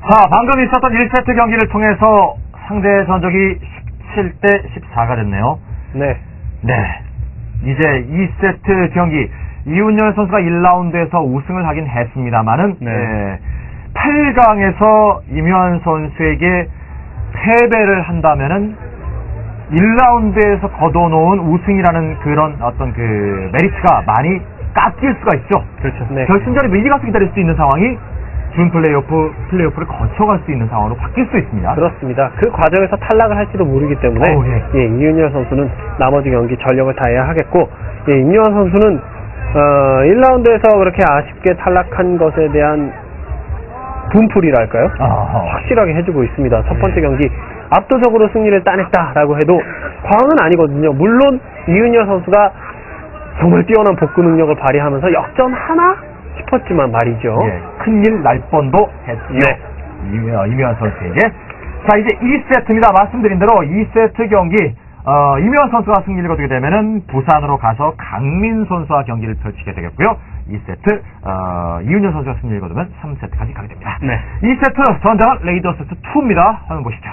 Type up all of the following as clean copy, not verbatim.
자, 방금 있었던 1세트 경기를 통해서 상대 전적이 17대 14가 됐네요. 네. 네. 이제 2세트 경기, 이훈열 선수가 1라운드에서 우승을 하긴 했습니다만은, 네. 8강에서 임현 선수에게 패배를 한다면은, 1라운드에서 거둬놓은 우승이라는 그런 어떤 그 메리트가 많이 깎일 수가 있죠. 그렇죠. 네. 결승전에 미리 가서 기다릴 수 있는 상황이 준 플레이오프를 거쳐갈 수 있는 상황으로 바뀔 수 있습니다. 그렇습니다. 그 과정에서 탈락을 할지도 모르기 때문에 예, 이윤열 선수는 나머지 경기 전력을 다해야 하겠고, 예, 임요환 선수는 1라운드에서 그렇게 아쉽게 탈락한 것에 대한 분풀이랄까요? 확실하게 해주고 있습니다. 첫 번째 경기 압도적으로 승리를 따냈다라고 해도 과언은 아니거든요. 물론 이윤열 선수가 정말 뛰어난 복구 능력을 발휘하면서 역전하나 싶었지만 말이죠. 예, 큰일 날 뻔도 했죠. 네. 임요환 선수에게. 자, 이제 2세트입니다. 말씀드린 대로 2세트 경기, 임요환 선수가 승리를 거두게 되면은 부산으로 가서 강민 선수와 경기를 펼치게 되겠고요. 2세트, 이훈현 선수가 승리를 거두면 3세트까지 가게 됩니다. 네. 2세트 전장은 레이더스 2입니다. 화면 보시죠.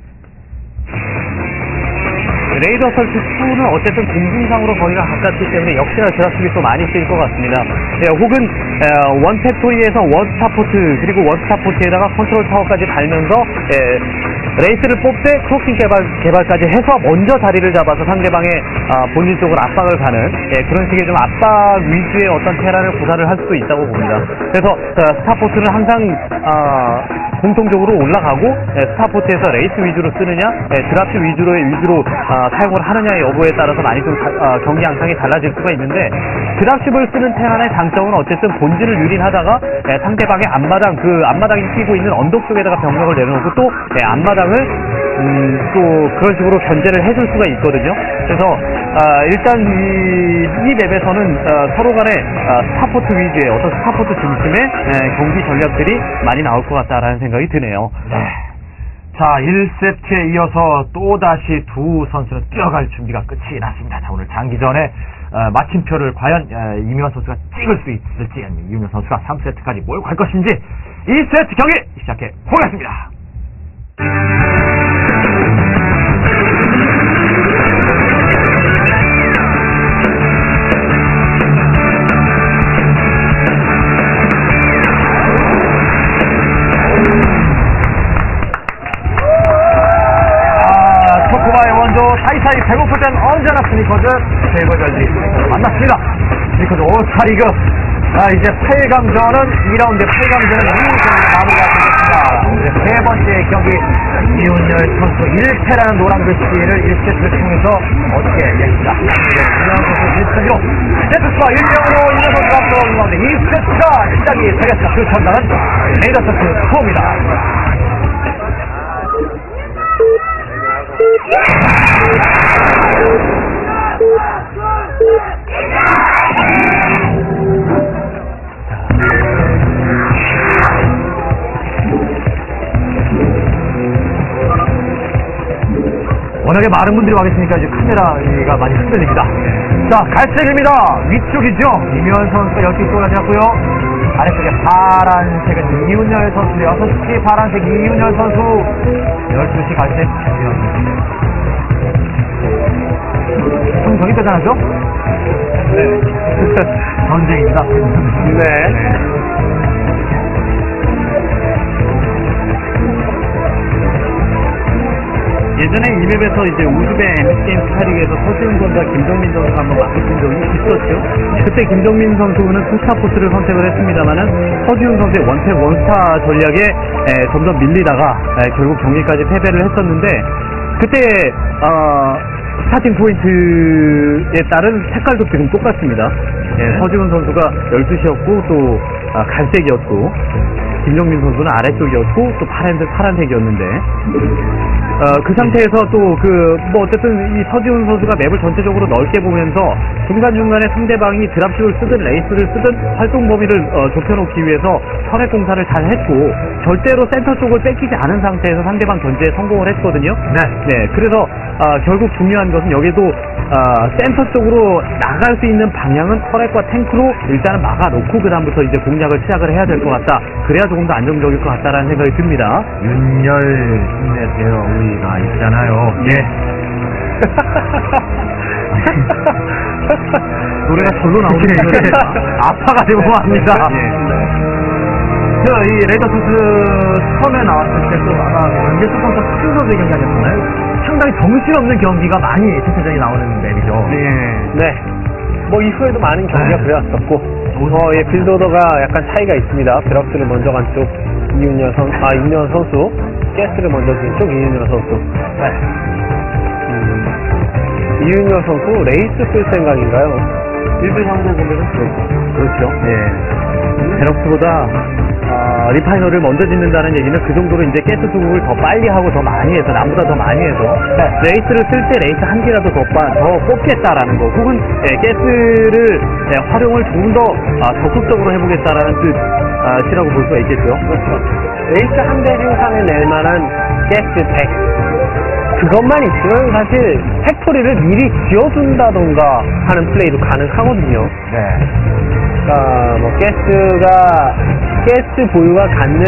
레이더 설치 2는 어쨌든 공중상으로 거리가 가깝기 때문에 역시나 드랍십이 또 많이 쓰일 것 같습니다. 예, 혹은 원팩토리에서 원스타포트 그리고 원스타포트에다가 컨트롤 타워까지 달면서 레이스를 뽑되 크로킹 개발까지 해서 먼저 자리를 잡아서 상대방의 본진 쪽으로 압박을 가는 그런 식의 좀 압박 위주의 어떤 테란을 구사를 할 수도 있다고 봅니다. 그래서 스타포트는 항상 공통적으로 올라가고 스타포트에서 레이스 위주로 쓰느냐 드랍십 위주로 사용을 하느냐의 여부에 따라서 많이 좀 경기 양상이 달라질 수가 있는데, 드랍십을 쓰는 테란의 장점은 어쨌든 본진을 유린하다가 상대방의 앞마당이 끼고 있는 언덕 쪽에다가 병력을 내려놓고 또 앞마당을 또 그런 식으로 견제를 해줄 수가 있거든요. 그래서 일단 이 맵에서는 서로 간에 스타포트 위주의 어떤 스타포트 중심의 경기 전략들이 많이 나올 것 같다라는 생각이 드네요. 네. 자, 1세트에 이어서 또다시 두 선수는 뛰어갈 준비가 끝이 났습니다. 자, 오늘 장기전에 마침표를 과연 이명환 선수가 찍을 수 있을지, 아니면 이윤현 선수가 3세트까지 몰고 갈 것인지 2세트 경기 시작해 보겠습니다. 사이사이 배고플 땐 언제나 스니커즈 최고절지 스니커즈 만났습니다. 스니커즈 올스타리그. 이제 8강전은 2라운드 8강전은 마무리가 되겠습니다. 세 번째 경기 이훈열 선수 1패라는 노란 글씨를 1세트를 통해서 어떻게 얘기합니다. 이훈열 선수 1세트로 세트스와 1명으로 이훈열 선수가 앞서는 가운데 2세트가 시작이 되겠습니다. 그 전당은 레이더 세트 2입니다. 워낙에 많은 분들이 와 계시니까 이제 카메라가 많이 흔들립니다. 자, 갈색입니다. 위쪽이죠. 이명환 선수가 12시 올라갔고요. 아래쪽에 파란색은 이훈열 선수, 6시 파란색 이훈열 선수, 12시 갈색 챔피언. 정이 대단하죠? 네. 전쟁입니다. 네. 예전에 이 맵에서 이제 우즈베 MS게임 스타리그에서 서지훈 선수와 김정민 선수가 한번 맞붙은 적이 있었죠. 그때 김정민 선수는 투스타포트를 선택을 했습니다만은 서지훈 선수의 원택 원스타 전략에 점점 밀리다가 결국 경기까지 패배를 했었는데, 그때 스타팅 포인트에 따른 색깔도 지금 똑같습니다. 서지훈 선수가 12시였고 또 갈색이었고, 김정민 선수는 아래쪽이었고 또 파란색이었는데, 그 상태에서 또 어쨌든 이 서지훈 선수가 맵을 전체적으로 넓게 보면서 중간중간에 상대방이 드랍십을 쓰든 레이스를 쓰든 활동 범위를 좁혀놓기 위해서 선액 공사를 잘 했고, 절대로 센터 쪽을 뺏기지 않은 상태에서 상대방 견제에 성공을 했거든요. 네. 그래서 결국 중요한 것은 여기도 센터 쪽으로 나갈 수 있는 방향은 터렛과 탱크로 일단은 막아놓고 그 다음부터 이제 공략을 시작을 해야 될 것 같다. 그래야 조금 더 안정적일 것 같다라는 생각이 듭니다. 윤열 힘내세요. 우리가 있잖아요. 예. 노래가 절로 나오는 노래 아파가지고 합니다. 예. 이 레이더투스 처음에 나왔을 때도 아마 연계 수성사 수준선수의 경기 아니었나요? 상당히 정신없는 경기가 많이 대체전이 나오는 맵이죠. 네. 뭐 이후에도 많은 경기가 그래왔었고, 예, 빌드오더가 약간 차이가 있습니다. 베럭스를 먼저 간 쪽 이윤열 선수, 가스를 먼저 준 쪽 이윤열 선수. 이윤열 선수 레이스 쓸 생각인가요? 빌드상으로 보면은 그렇죠. 예. 베럭스보다 리파이너를 먼저 짓는다는 얘기는 그 정도로 이제 가스 수급을 더 빨리 하고 더 많이 해서 남보다 더 많이 해서 레이스를 쓸 때 레이스 한 개라도 더 뽑겠다라는 거, 혹은 가스를 활용을 조금 더 적극적으로 해보겠다라는 뜻이라고 볼 수가 있겠죠. 그렇죠. 레이스 한 대 생산해 낼 만한 가스 100, 그것만 있으면 사실 팩토리를 미리 지어준다던가 하는 플레이도 가능하거든요. 네. 그러니까 뭐 가스 보유가 갖는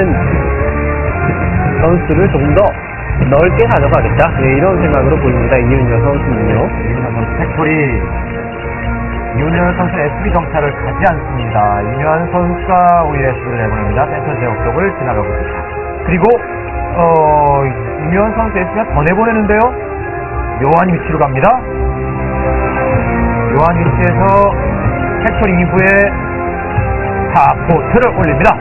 선수를 조금 더 넓게 가져가겠다. 네, 이런 생각으로 보입니다. 이윤열 선수는요. 이윤열 선수 팩토리. 이윤열 선수 SB 정찰을 가지 않습니다. 이윤열 선수가 오히려 SB를 내보냅니다. 센터 지역 쪽을 지나가고 있습니다. 그리고 이윤열 선수 SB가 더 내보내는데요. 묘한 위치로 갑니다. 묘한 위치에서 팩토리 이후에 포트를 올립니다.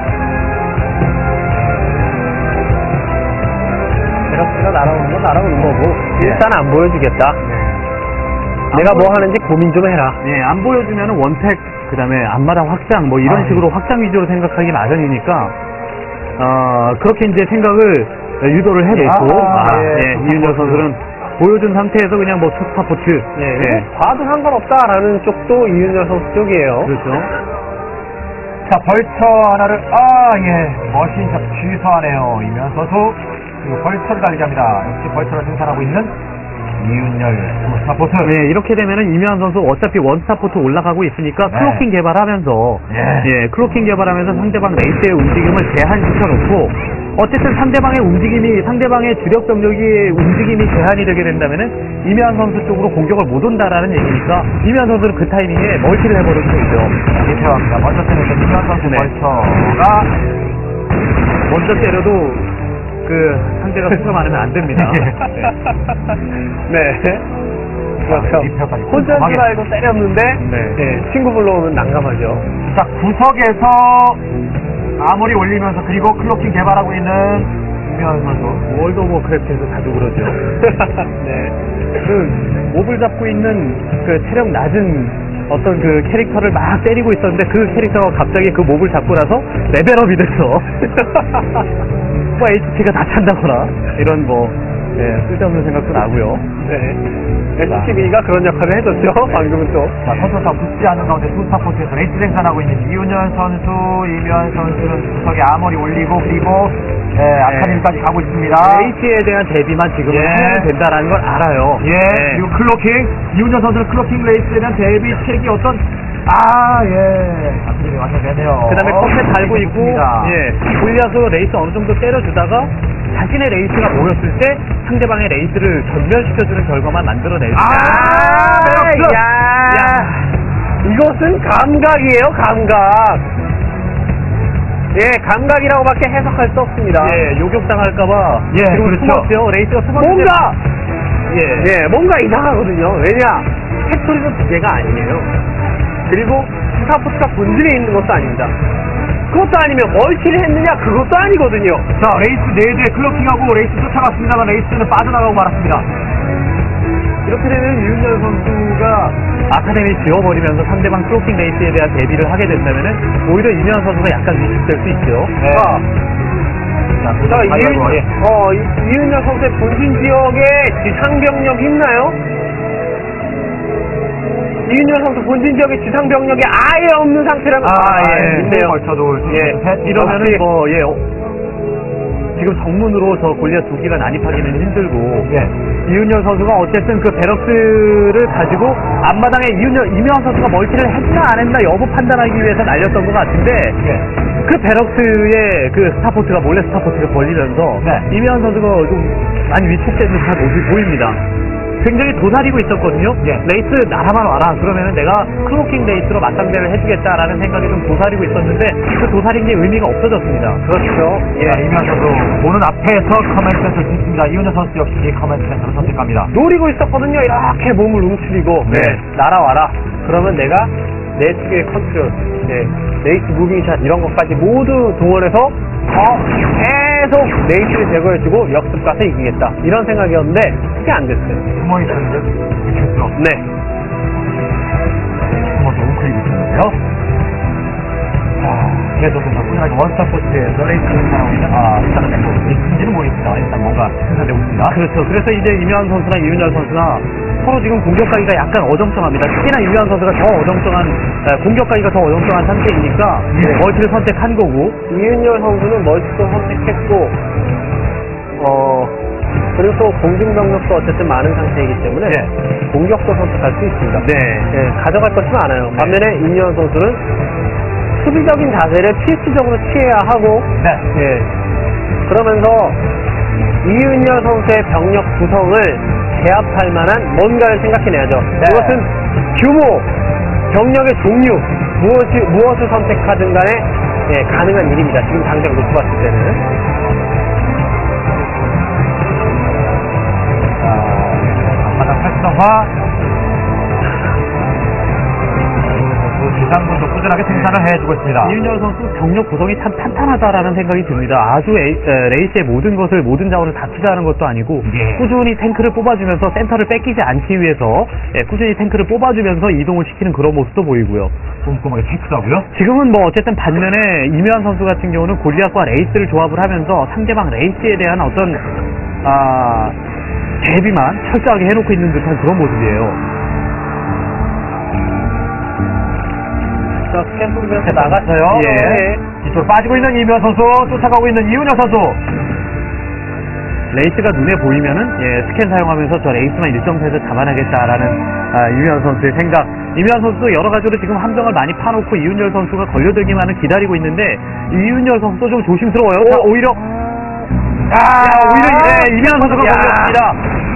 베럭스가 날아오는 거고, 일단 안 보여주겠다. 내가 뭐 하는지 고민 좀 해라. 네, 안 보여주면 원팩, 그 다음에 앞마당 확장, 뭐 이런 식으로 확장 위주로 생각하기 마련이니까, 그렇게 이제 생각을 유도를 해놓고, 이윤열 선수는 보여준 상태에서 그냥 뭐 투스타포트. 봐도 상관없다라는 쪽도 이윤열 선수 쪽이에요. 그렇죠. 자, 벌처 하나를, 머신샵 취소하네요. 이면 선수. 그리고 벌처를 달리합니다. 역시 벌처를 생산하고 있는 이윤열 투스타포트. 네, 이렇게 되면은 이면 선수 어차피 원스타포트 올라가고 있으니까 클로킹 개발하면서, 클로킹 개발하면서 상대방 레이스의 움직임을 제한시켜놓고, 어쨌든 상대방의 주력 병력의 움직임이 제한이 되게 된다면은 이면 선수 쪽으로 공격을 못 온다라는 얘기니까 이면 선수는 그 타이밍에 멀티를 해버릴 수 있죠. 대표합니다. 먼저 때려서 이면 선수 벌처가 먼저 때려도 상대가 수가 많으면 안 됩니다. 네. 그렇죠. 혼자인 줄 알고 때렸는데 친구 불러오면 난감하죠. 자, 구석에서 아무리 올리면서 그리고 클로킹 개발하고 있는 이면 선수. 월드 오브 크래프트에서 자주 그러죠. 네. 몹을 잡고 있는 체력 낮은 어떤 캐릭터를 막 때리고 있었는데 그 캐릭터가 갑자기 그 몹을 잡고 나서 레벨업이 됐어. 뭐 HP가 다 찬다거나 이런 쓸데없는 생각도 나고요. 네. STV가 그런 역할을 해줬죠. 방금은 또. 자, 선수가 붙지 않은 가운데 투스타포트에서 레이스 생산하고 있는 이윤열 선수, 이면 선수는 구석에 아머리 올리고 그리고 아카데미까지 가고 있습니다. 레이스에 대한 대비만 지금 하면 된다라는 걸 알아요. 그리고 클로킹, 이윤열 선수는 클로킹 레이스에 대한 대비 책이 어떤 아카데미 완성되네요. 그 다음에 컴패 달고 있고, 골리앗으로 레이스 어느 정도 때려주다가 자신의 레이스가 모였을 때 상대방의 레이스를 전멸시켜주는 결과만 만들어내죠. 이것은 감각이에요, 감각. 감각이라고밖에 해석할 수 없습니다. 요격당할까봐. 그리고 숨었죠. 레이스가 숨었는데. 뭔가 이상하거든요. 왜냐? 팩토리는 두 개가 아니에요. 그리고 스타포트가 본질에 있는 것도 아닙니다. 그것도 아니면 멀티를 했느냐? 그것도 아니거든요. 자, 레이스 4대 클로킹하고 레이스 쫓아갔습니다만 레이스는 빠져나가고 말았습니다. 이렇게 되면 이윤열 선수가 아카데미 지워버리면서 상대방 클로킹 레이스에 대한 대비를 하게 된다면은 오히려 이면 선수가 약간 위축될 수 있죠. 이윤열 선수의 본진 지역에 지상병력이 있나요? 이윤열 선수 본진 지역에 지상병력이 아예 없는 상태라면 있네요. 벌쳐도 이러면은 지금 정문으로 저 골리앗 두 기가 난입하기는 힘들고 예. 이윤열 선수가 어쨌든 그 베럭스를 가지고 앞마당에 이명환 선수가 멀티를 했나 안 했나 여부 판단하기 위해서 날렸던 것 같은데 예. 그 베럭스의 그 스타포트가 몰래 스타포트를 벌리면서 네. 이명환 선수가 좀 많이 위축된 듯한 모습이 보입니다. 굉장히 도사리고 있었거든요. 예. 레이스 나라만 와라. 그러면은 내가 클로킹 레이스로 맞상대를 해주겠다라는 생각이 좀 도사리고 있었는데 그 도사린 게 의미가 없어졌습니다. 그렇죠. 예. 이명환 선수 보는 앞에서 커맨드 센터를 짓습니다. 이윤열 선수 역시 커맨드 센터를 선택합니다. 노리고 있었거든요. 이렇게 몸을 움츠리고 네. 날아와라. 그러면 내가 내 측의 컨트롤, 레이스 무빙샷 이런 것까지 모두 동원해서 계속 레이스를 제거해주고 역습 가서 이기겠다. 이런 생각이었는데 그게 안 됐어요. 숨어 있었는데 미쳤어. 네. 숨어서 웅크리고 있었는데요. 자, 계속해서 꾸준하게 원스타 포트에서 레이스를 하고 있는 스타를 내고 있는지는 모르겠습니다. 일단 뭔가 생산되고 있습니다. 그렇죠. 그래서 이제 이명환 선수나 이윤열 선수나 서로 지금 공격가기가 약간 어정쩡합니다. 특히나 이명환 선수가 더 어정쩡한, 공격가기가 더 어정쩡한 상태이니까 멀티를 선택한 거고, 이윤열 선수는 멀티도 선택했고, 그리고 또 공중병력도 어쨌든 많은 상태이기 때문에 공격도 선택할 수 있습니다. 네, 가져갈 것이 많아요. 반면에 이윤열 선수는 수비적인 자세를 필수적으로 취해야 하고, 그러면서 이윤열 선수의 병력 구성을 제압할 만한 뭔가를 생각해내야죠. 이것은 규모, 병력의 종류, 무엇을 선택하든 간에 가능한 일입니다. 지금 당장 놓고 봤을 때는. 앞바닥 활성화. 지상군도 꾸준하게 생산을 해주고 있습니다. 이윤열 선수 병력 구성이 참 탄탄하다라는 생각이 듭니다. 아주 레이스의 모든 자원을 다 투자하는 것도 아니고 꾸준히 탱크를 뽑아주면서 센터를 뺏기지 않기 위해서 꾸준히 탱크를 뽑아주면서 이동을 시키는 그런 모습도 보이고요. 꼼꼼하게 체크하고요. 지금은 뭐 어쨌든 반면에 이명환 선수 같은 경우는 골리앗과 레이스를 조합을 하면서 상대방 레이스에 대한 어떤 대비만 철저하게 해놓고 있는 듯한 그런 모습이에요. 스캔 보면서 나갔어요. 뒤쪽으로 빠지고 있는 이명환 선수, 쫓아가고 있는 이윤열 선수. 레이스가 눈에 보이면은 스캔 사용하면서 저 레이스만 일정선에서 잡아내겠다라는 이윤열 선수의 생각. 이윤열 선수도 여러 가지로 지금 함정을 많이 파놓고 이윤열 선수가 걸려들기만을 기다리고 있는데 이윤열 선수도 좀 조심스러워요. 자, 오히려 이윤열 선수가 걸렸습니다.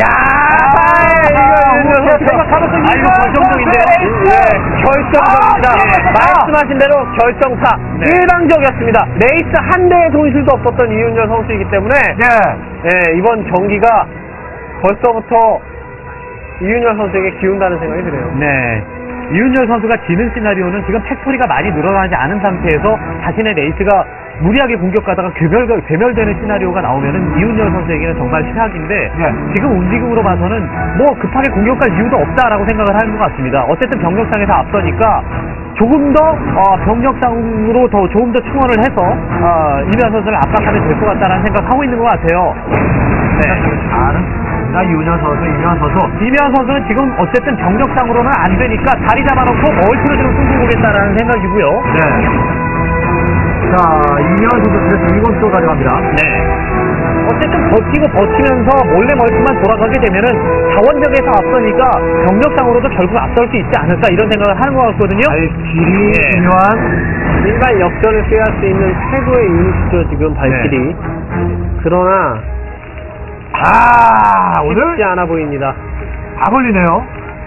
이거 결정적인데요. 결정적입니다. 말씀하신 대로 결정타. 일방적이었습니다. 레이스 한 대의 손실도 없었던 이윤열 선수이기 때문에 이번 경기가 벌써부터 이윤열 선수에게 기운다는 생각이 드네요. 네. 이윤열 선수가 지는 시나리오는 지금 팩토리가 많이 늘어나지 않은 상태에서 자신의 레이스가 무리하게 공격하다가 괴멸되는 시나리오가 나오면은 이윤열 선수에게는 정말 최악인데 지금 움직임으로 봐서는 뭐 급하게 공격할 이유도 없다라고 생각을 하는 것 같습니다. 어쨌든 병력상에서 앞서니까 조금 더 병력상으로 조금 더 충원을 해서 이윤열 선수를 압박하면 될 것 같다라는 생각하고 있는 것 같아요. 이윤열 선수, 이명환 선수는 지금 어쨌든 병력상으로는 안 되니까 자리 잡아놓고 멀티로 지금 승부 보겠다라는 생각이고요. 자, 이명환 선수 그래서 이건 또 가져갑니다. 어쨌든 버티면서 몰래 멀티만 돌아가게 되면은 자원력에서 앞서니까 병력상으로도 결국 앞설 수 있지 않을까 이런 생각을 하는 것 같거든요. 발길이 이명환. 일반 역전을 꾀할 수 있는 최고의 유닛이죠 지금 발길이. 그러나 오늘 쉽지 않아 보입니다. 다 걸리네요.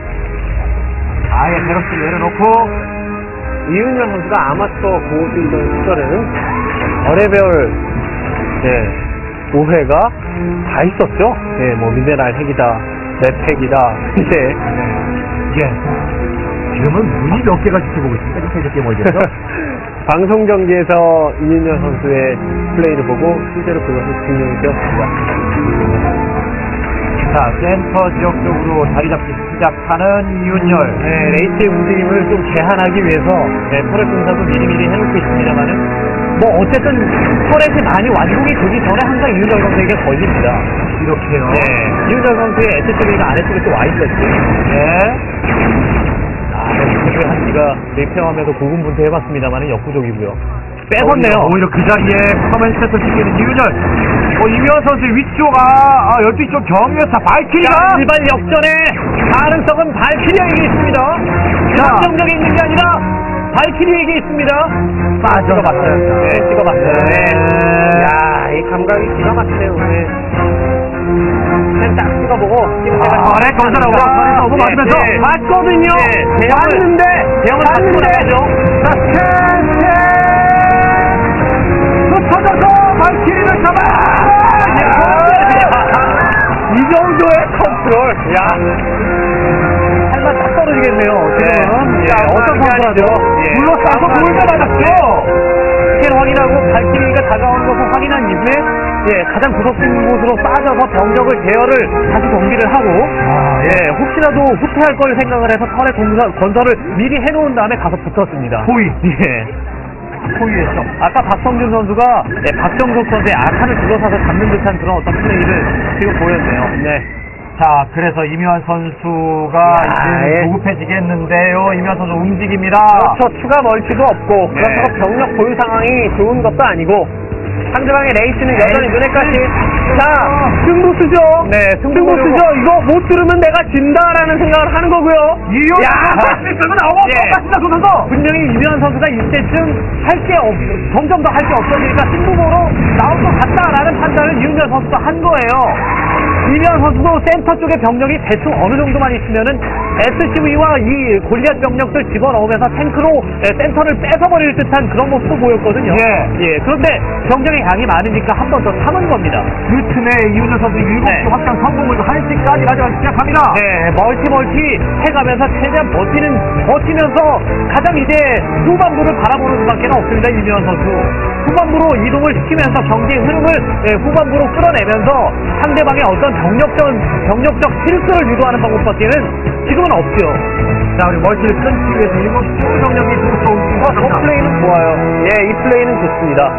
아예 베럭스를 내려놓고 이윤열 선수가 아마추어 고수이던 시절에는 별의별 5회가 다 있었죠. 뭐 미네랄 핵이다, 랩 핵이다. 지금은 눈이 몇 개가 지켜보고 있습니다. 이렇게 멀리서 방송 경기에서 이윤열 선수의 플레이를 보고 실제로 그것을 증명이 되었습니다. 자, 센터 지역 쪽으로 자리 잡기 시작하는 이윤열. 레이스의 움직임을 좀 제한하기 위해서 터렛 공사도 미리미리 해놓고 있습니다만은 뭐 어쨌든 터렛이 많이 완공이 되기 전에 항상 이윤열 선수에게 걸립니다. 이렇게요. 이윤열 선수의 S쪽이나 아래쪽에 또 와있었죠. 그래도 한기가 리페어하면서 고군분투해봤습니다만 역부족이고요. 뺏었네요. 오히려 그 자리에 커맨드 센터 지키는 이윤열. 이윤열 선수의 위쪽, 12시 쪽 경유사 발키리가. 일반 역전의 가능성은 발키리에게 있습니다. 감정적이 있는 게 아니라 발키리에게 있습니다. 찍어봤어요. 네, 찍어봤어요. 네. 야, 이 감각이 기가 막히네요. 네. 그냥 딱 찍어보고. 네, 건설하고 선에서 오고 맞으면서. 봤거든요. 봤는데. 대형을 봤는데. 자, 터져서 발키리를 잡아! 이 정도의 컨트롤. 살만 딱 떨어지겠네요. 지금은. 어떤 선수라도. 불러싸서 골대 맞았죠? 스캔 확인하고 발키리가 다가오는 것을 확인한 이후에 가장 구석진 곳으로 빠져서 병력을 제어를 다시 정비를 하고 혹시라도 후퇴할 걸 생각을 해서 턴의 건설을 미리 해놓은 다음에 가서 붙었습니다. 호의. 포위했죠. 아까 박성준 선수가 박정석 선수의 아칸을 둘러싸서 잡는 듯한 그런 어떤 플레이를 지금 보였네요. 네. 자, 그래서 이묘한 선수가 이제 조급해지겠는데요. 이묘한 선수 움직입니다. 그렇죠. 추가 멀티도 없고 그렇다고 병력 보유 상황이 좋은 것도 아니고 상대방의 레이스는 여전히 눈에 까지. 자, 승부수죠. 네, 승부수죠. 이거 못 들으면 내가 진다라는 생각을 하는 거고요. 분명히 이묘한 선수가 이때쯤 점점 더 할 게 없어지니까 승부보로 나올 것 같다라는 판단을 이윤열 선수가 한 거예요. 이묘한 선수도 센터 쪽의 병력이 대충 어느 정도만 있으면은 SCV와 이 골리앗 병력들 집어넣으면서 탱크로 센터를 뺏어버릴 듯한 그런 모습도 보였거든요. 그런데 병력의 양이 많으니까 한 번 더 참은 겁니다. 그 틈에 이윤열 선수 7시 확장 성공을 1시까지 가져가기 시작합니다. 멀티 해가면서 최대한 버티면서 가장 이제 후반부를 바라보는 수밖에 없습니다. 이묘한 선수. 후반부로 이동을 시키면서 경기의 흐름을 후반부로 끌어내면서 상대방의 어떤 병력적 실수를 유도하는 방법밖에는 지금은 없죠. 자, 우리 멀티를 끊기 위해서 7시 쪽 병력이 저 플레이는 좋아요. 이 플레이는 좋습니다.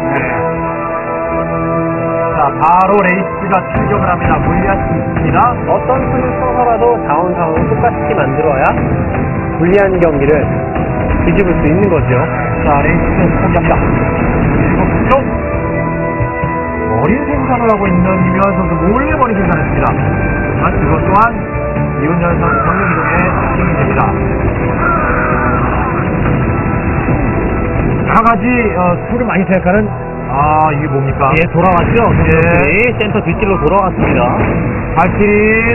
자, 바로 레이스가 출격을 합니다. 골리앗이 있습니다. 어떤 수를 써서라도 자원 상황을 똑같이 만들어야 불리한 경기를 뒤집을 수 있는 거죠. 자, 레이스 포기합니다. 7시 쪽 머리 생산을 하고 있는 이묘한 선수 몰래 머리 생산했습니다. 하지만 그것 또한 이윤열 선수 경력 이동에 힘이 됩니다. 여러 가지 수를 많이 생각하는 이게 뭡니까? 돌아왔죠. 센터 뒷길로 돌아왔습니다. 발키리.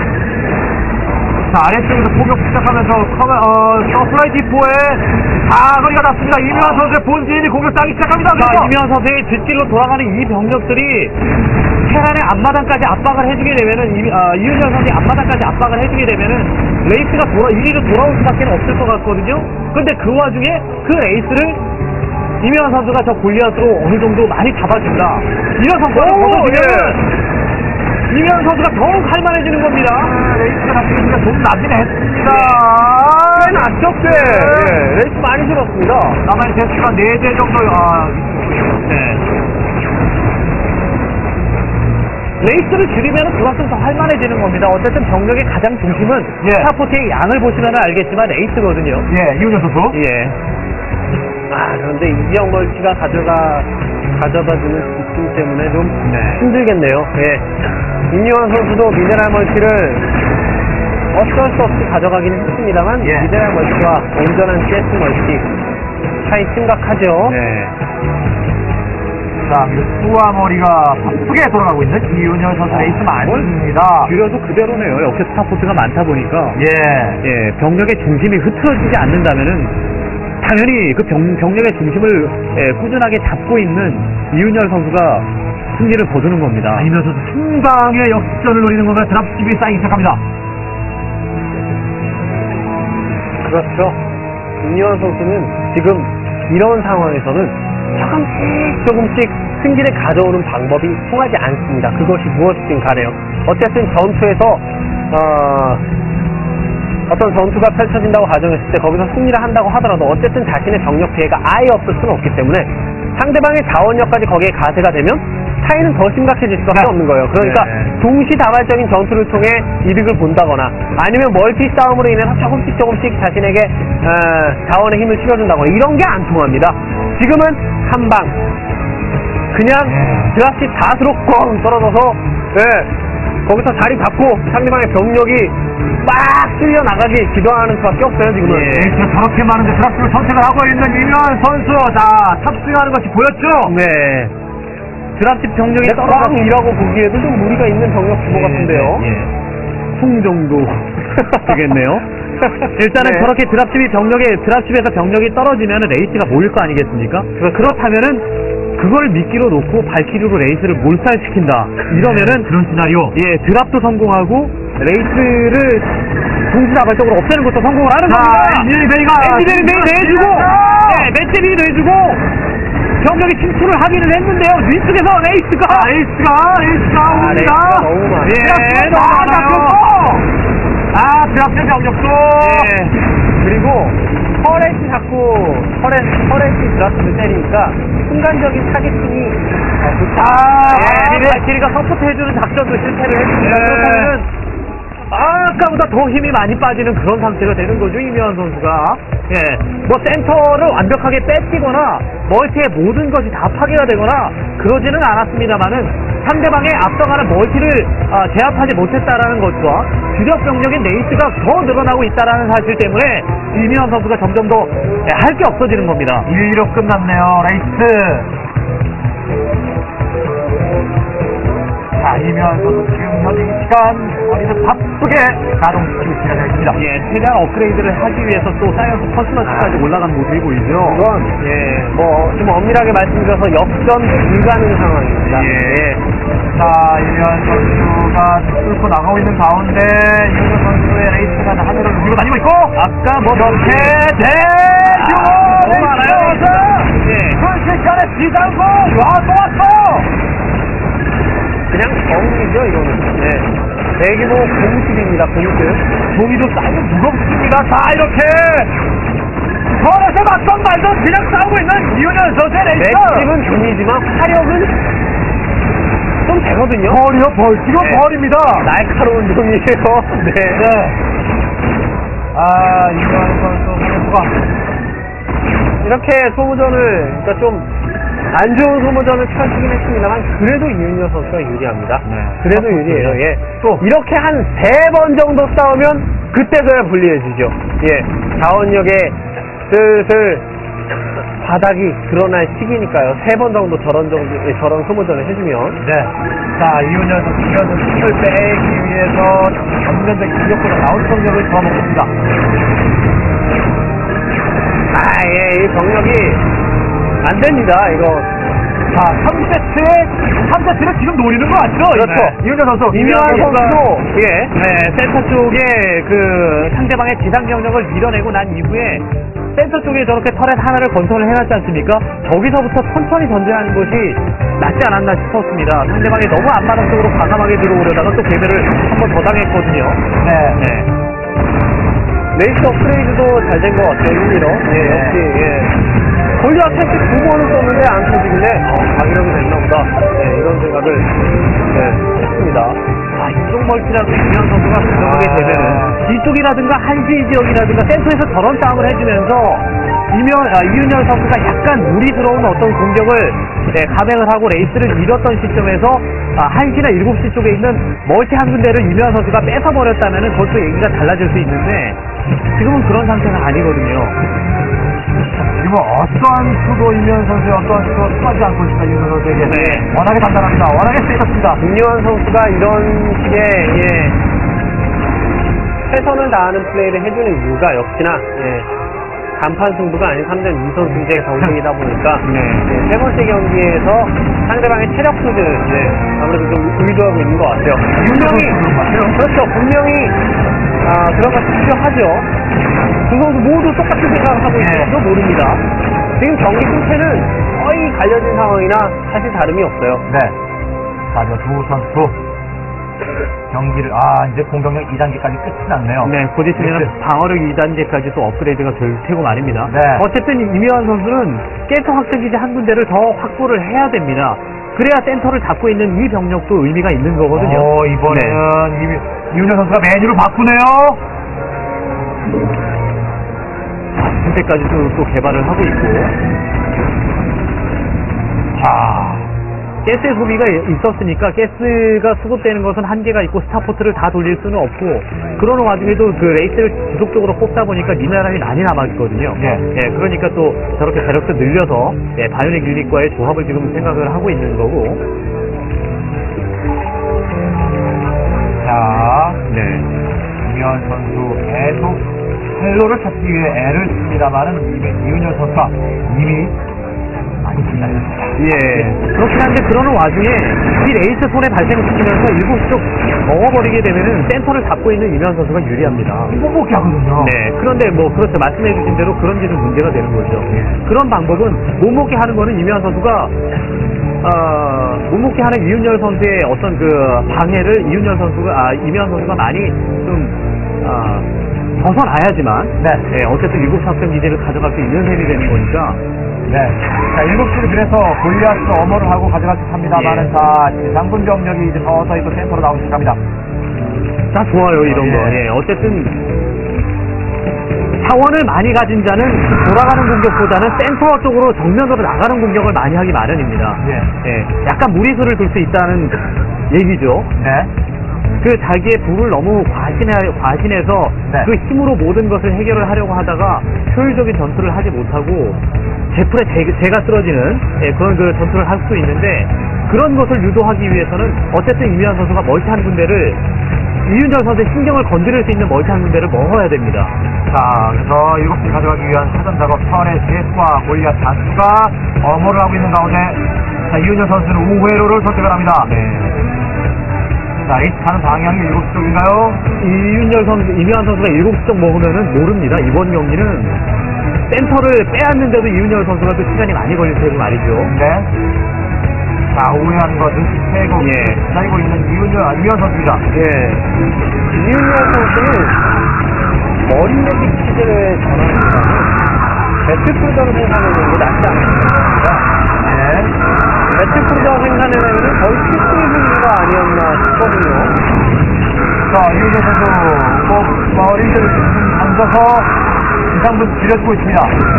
자, 아래쪽에서 포격 시작하면서 서플라이 디포에 사거리가 났습니다. 이묘한 선수의 본진이 공격당하기 시작합니다. 자, 이묘한 선수의 뒷길로 돌아가는 이 병력들이 테란의 앞마당까지 압박을 해주게 되면은 이윤열 선수의 앞마당까지 압박을 해주게 되면은 레이스가 이리로 돌아올 수밖에 없을 것 같거든요. 근데 그 와중에 그 레이스를 이묘한 선수가 저 골리앗으로 어느 정도 많이 잡아준다. 이런 성과를 거둬주면 이묘한 선수가 더욱 할만해지는 겁니다. 레이스가 났으니까 좀 나긴 했습니다. 꽤 났죠, 레이스 많이 줄었습니다. 남아있는 대수가 4대 정도, 레이스를 줄이면 그만큼 더 할만해지는 겁니다. 어쨌든 병력의 가장 중심은 스타포트의 양을 보시면 알겠지만 레이스거든요. 이윤열 선수. 그런데 이지영 멀티가 가져다주는 집중 때문에 좀 힘들겠네요. 임요한 선수도 미네랄 멀티를 어쩔 수 없이 가져가기는 했습니다만 미네랄 멀티와 온전한 CS 멀티 차이 심각하죠. 자, 수아머리가 바쁘게 돌아가고 있는 이윤열 선수 레이스 많습니다. 줄여도 그대로네요. 역시 스타포트가 많다 보니까 병력의 중심이 흐트러지지 않는다면은 당연히 그 병력의 중심을 꾸준하게 잡고 있는 이윤열 선수가 승리를 거두는 겁니다. 이윤열 선수 상당의 역전을 노리는 건가 드랍십이 쌓이기 시작합니다. 그렇죠. 임요한 선수는 지금 이런 상황에서는 조금씩 승기를 가져오는 방법이 통하지 않습니다. 그것이 무엇이든 간에요. 어쨌든 전투에서 어떤 전투가 펼쳐진다고 가정했을 때 거기서 승리를 한다고 하더라도 어쨌든 자신의 병력 피해가 아예 없을 수는 없기 때문에 상대방의 자원력까지 거기에 가세가 되면 차이는 더 심각해질 수밖에 네. 없는 거예요. 그러니까 네. 동시다발적인 전투를 통해 이득을 본다거나 아니면 멀티 싸움으로 인해서 조금씩 자신에게 자원의 힘을 실어준다거나 이런 게 안 통합니다. 지금은 한 방 그냥 드랍십 닷으로 꽝 떨어져서 거기서 자리 잡고 상대방의 병력이 막 쓸려 나가기 기도하는 수밖에 없어요 지금은. 저렇게 많은 드랍십을 선택을 하고 있는 이면 선수. 자, 탑승하는 것이 보였죠? 네. 드랍십 병력이 꽝이라고 보기에도 좀 무리가 있는 병력 규모 같은데요. 풍 정도 되겠네요. 일단은 네. 저렇게 드랍십에서 병력이 떨어지면 레이스가 모일 거 아니겠습니까? 그렇다면은 그걸 미끼로 놓고 발키리로 레이스를 몰살시킨다. 이러면은 그런 시나리오. 드랍도 성공하고 레이스를 동시다발적으로 없애는 것도 성공을 하는 자, 겁니다. 엔지베이가 내주고, 맷집이 내주고 병력이 침투를 하기는 했는데요. 위쪽에서 레이스가 옵니다. 레이스가 너무 많아요. 너무 많아요. 드랍십 병력도. 그리고 터렛이 자꾸 터렛이 드랍십을 때리니까 순간적인 타겟팅이 발키리가 서포트해주는 작전도 실패를 했습니다. 그렇다면은 아까보다 더 힘이 많이 빠지는 그런 상태가 되는 거죠, 이명환 선수가. 뭐 센터를 완벽하게 뺏기거나 멀티의 모든 것이 다 파괴가 되거나 그러지는 않았습니다만은 상대방의 앞서가는 멀티를 제압하지 못했다라는 것과 주력 병력인 레이스가 더 늘어나고 있다라는 사실 때문에 이명환 선수가 점점 더 할 게 없어지는 겁니다. 1-2로 끝났네요, 레이스. 자, 이면 선수 지금 현재 이 시간 머리를 바쁘게 가동시키고 진행하고 있습니다. 최대한 업그레이드를 하기 위해서 또 사이언스 퍼스널까지 올라간 모습이 보이죠. 이건 좀 엄밀하게 말씀드려서 역전 불가능 상황입니다. 자, 이면 선수가 뚫고 나가고 있는 가운데 이면 선수의 레이스가 하늘을 누르고 다니고 있고 아까 뭐 이렇게 너무 많아요. 순식간에 비상구 또 왔어요. 그냥 정리죠 이거는. 대규모 공습입니다. 공습. 종이도 싸고 무겁습니다. 자, 이렇게 서울에서 맞던 말도 그냥 싸우고 있는 이윤현 선수의 레이스. 맥집은 중이지만 화력은 좀 되거든요. 지금 벌입니다. 날카로운 종이에요. 이윤현 선수가 이렇게 소모전을 그러니까 좀 안 좋은 소모전을 펼치긴 했습니다만 그래도 이윤여 선수가 유리합니다. 그래도 유리해요. 또 이렇게 한 3번 정도 싸우면 그때서야 불리해지죠. 자원력에 슬슬 바닥이 드러날 시기니까요. 3번 정도 저런 소모전을 해주면. 자, 이윤현 선수는 힘을 빼기 위해서 전면적 공격보다 나온 병력을 잡아먹고 있습니다. 이 병력이 안 됩니다, 이거. 자, 3세트를 지금 노리는 거 맞죠? 그렇죠. 이윤현 선수. 이명환 선수도, 센터 쪽에 그 상대방의 지상 병력을 밀어내고 난 이후에 센터 쪽에 저렇게 터렛 하나를 건설을 해놨지 않습니까? 저기서부터 천천히 전진하는 것이 낫지 않았나 싶었습니다. 상대방이 너무 앞마당 쪽으로 과감하게 들어오려다가 또 개별을 한 번 더 당했거든요. 레이스 업그레이드도 잘 된 것 같아요, 1-2로. 역시, 골리앗 택시 2번을 썼는데 안 터지길래, 자기력이 됐나 보다. 이런 생각을, 했습니다. 이쪽 멀티라도 이명환 선수가 가져가게 되면은 뒤쪽이라든가 한시 지역이라든가 센터에서 저런 싸움을 해주면서 이윤열 선수가 약간 무리스러운 어떤 공격을 감행을 하고 레이스를 잃었던 시점에서 한시나 7시 쪽에 있는 멀티 한 군데를 이명환 선수가 뺏어버렸다면 그것도 얘기가 달라질 수 있는데 지금은 그런 상태가 아니거든요. 지금 어떠한 수도 이면 선수의 어떠한 수도 통하지 않고 있습니다. 이윤현 선수에게. 워낙에 단단합니다. 워낙에 세졌습니다. 김요한 선수가 이런 식의, 최선을 다하는 플레이를 해주는 이유가 역시나, 간판 승부가 아닌 3전 2선 승제의 경쟁이다 보니까, 세 번째 경기에서 상대방의 체력 수준을, 아무래도 좀 의도하고 있는 것 같아요. 분명히, 그런 것이 필요하죠. 두 선수 모두 똑같은 생각을 하고 있을지도 모릅니다. 지금 경기 승패는 거의 갈려진 상황이나 사실 다름이 없어요. 자, 두 선수 경기를 이제 공격력 2단계까지 끝이 났네요. 곧 있으면 방어력 2단계까지 또 업그레이드가 될 테고 말입니다. 네. 어쨌든 이명환 선수는 깨터 확장기지 한 군데를 더 확보를 해야 됩니다. 그래야 센터를 잡고 있는 이 병력도 의미가 있는 거거든요. 이번에는 이윤열 선수가 메뉴를 바꾸네요. 현재까지도 또 개발을 하고 있고. 자, 가스의 소비가 있었으니까 가스가 수급되는 것은 한계가 있고 스타포트를 다 돌릴 수는 없고 그러는 와중에도 그 레이스를 지속적으로 뽑다 보니까 미네랄이 많이 남았거든요. 그러니까 또 저렇게 배럭스 늘려서 바이오닉 유닛과의 조합을 지금 생각을 하고 있는 거고. 자, 이윤열 선수 계속 활로를 찾기 위해 애를 씁니다만은 이윤열 선수가 이미 많이 기다렸습니다. 그렇긴 한데 그러는 와중에 이 레이스 손에 발생시키면서 7쪽 먹어버리게 되면은 센터를 잡고 있는 이면 선수가 유리합니다. 못 먹게 하거든요. 그런데 그렇죠. 말씀해주신 대로 그런 지는 문제가 되는 거죠. 그런 방법은 못 먹게 하는 거는 이면 선수가 못 먹게 하는 이윤열 선수의 어떤 그 방해를 이면 선수가 많이 좀 벗어나야지만 어쨌든 7시 확정 기제를 가져갈 수 있는 셈이 되는 거니까. 자, 7시를 그래서 골리앗도 어머를 하고 가져갈 듯 합니다만은 자, 지상군 병력이 이제 서서히 또 센터로 나오기 시작합니다. 자, 좋아요, 이런 거. 어쨌든, 자원을 많이 가진 자는 돌아가는 공격보다는 센터 쪽으로 정면으로 나가는 공격을 많이 하기 마련입니다. 약간 무리수를 둘 수 있다는 얘기죠. 그 자기의 부를 너무 과신해서 그 힘으로 모든 것을 해결을 하려고 하다가 효율적인 전투를 하지 못하고 제풀에 제가 쓰러지는 그런 그 전투를 할 수 있는데 그런 것을 유도하기 위해서는 어쨌든 이면 선수가 멀티한 군대를 이윤열 선수의 신경을 건드릴 수 있는 멀티한 군대를 먹어야 됩니다. 자, 그래서 7시 가져가기 위한 사전 작업 터렛 셋과 골리앗 단수가 어머를 하고 있는 가운데 자, 이윤열 선수는 우회로를 선택을 합니다. 자, 레이스 가는 방향이 7시 쪽인가요? 이윤열 선수, 이면 선수가 7시 쪽 먹으면은 모릅니다. 이번 경기는 센터를 빼앗는데도 이윤열 선수가 또 시간이 많이 걸릴 테고 말이죠. 자, 우회하는 거 눈치 채고 기다리고 있는 이윤열 선수입니다. 이윤열 선수는 머리매직 퀴즈를 전환한다면 배틀크루저를 생산해내는 게 낫지 않습니까? 배틀크루저 생산해내는 거의 필수의 분위기가 아니었나 싶거든요. 자, 이윤열 선수 머리를 던져서 지상군 지려주고 있습니다.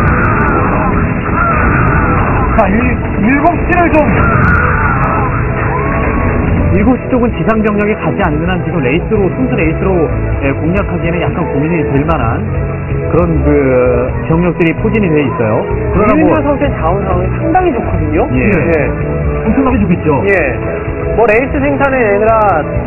자, 7시를 좀 7시 쪽은 지상 병력이 가지 않는 한 지금 순수 레이스로 공략하기에는 약간 고민이 될 만한 그런 그 병력들이 포진이 돼 있어요. 이윤열 선수의 자원 상황이 상당히 좋거든요. 엄청나게 좋겠죠. 뭐 레이스 생산에 아니라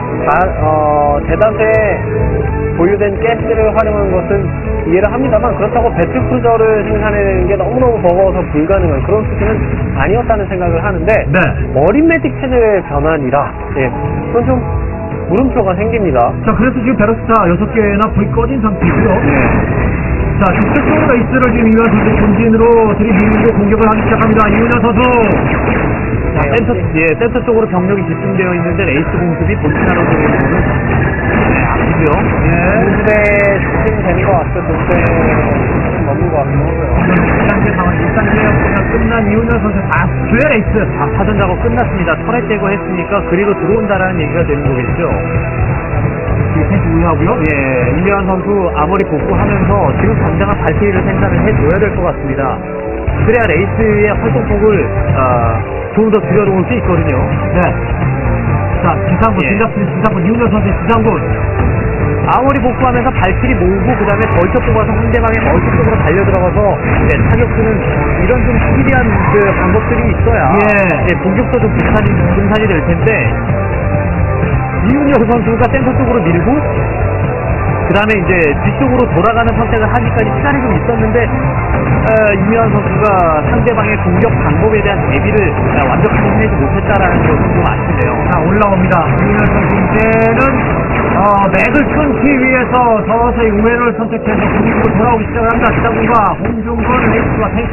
대다수의 보유된 가스를 활용한 것은 이해를 합니다만 그렇다고 배틀크루저를 생산해내는 게 너무너무 버거워서 불가능한 그런 수준은 아니었다는 생각을 하는데 머리매직 체제의 변환이라 그건 좀 물음표가 생깁니다. 자, 그래서 지금 베러스타 6개나 불이 꺼진 상태이고요. 자, 직접적으로 레이스를 지금 이윤열 선수 본진으로 들이밀고 공격을 하기 시작합니다. 이윤열 선수. 자, 센터 쪽으로 병력이 집중되어 있는데 레이스 공습이 본진하러 들어오는 거는 아프죠. 동부대 집중되는 것 같죠. 동부대 넘는 것 같긴 하고요. 1단계 상황, 1단계 끝난 이윤열 선수 다수의 레이스. 사전 작업 끝났습니다. 터렛 제거했으니까 그리로 들어온다라는 얘기가 되는 거겠죠. 펜스 우회하고요. 이면 선수 아머리 복구하면서 지금 당장은 발키리를 생산을 해줘야 될 것 같습니다. 그래야 레이스의 활동폭을 조금 더 줄여놓을 수 있거든요. 자, 지상군 이윤열 선수의 지상군. 아머리 복구하면서 발키리 모으고 그 다음에 벌쳐 뽑아서 상대방의 멀티 쪽으로 달려들어가서 타격수는 이런 좀 스피디한 그 방법들이 있어야 공격도 좀 분산이 될 텐데 이윤열 선수가 센터 쪽으로 밀고 그 다음에 이제 뒤쪽으로 돌아가는 선택을 하기까지 시간이 좀 있었는데 이면 선수가 상대방의 공격 방법에 대한 대비를 완벽하게 해내지 못했다라는 것이 좀 아쉽네요. 자, 올라옵니다. 이윤열 선수 이제는 맥을 끊기 위해서 서서히 우회를 선택해서 공격으로 돌아오기 시작합니다. 지상군과 홍중근 레이스와 탱크.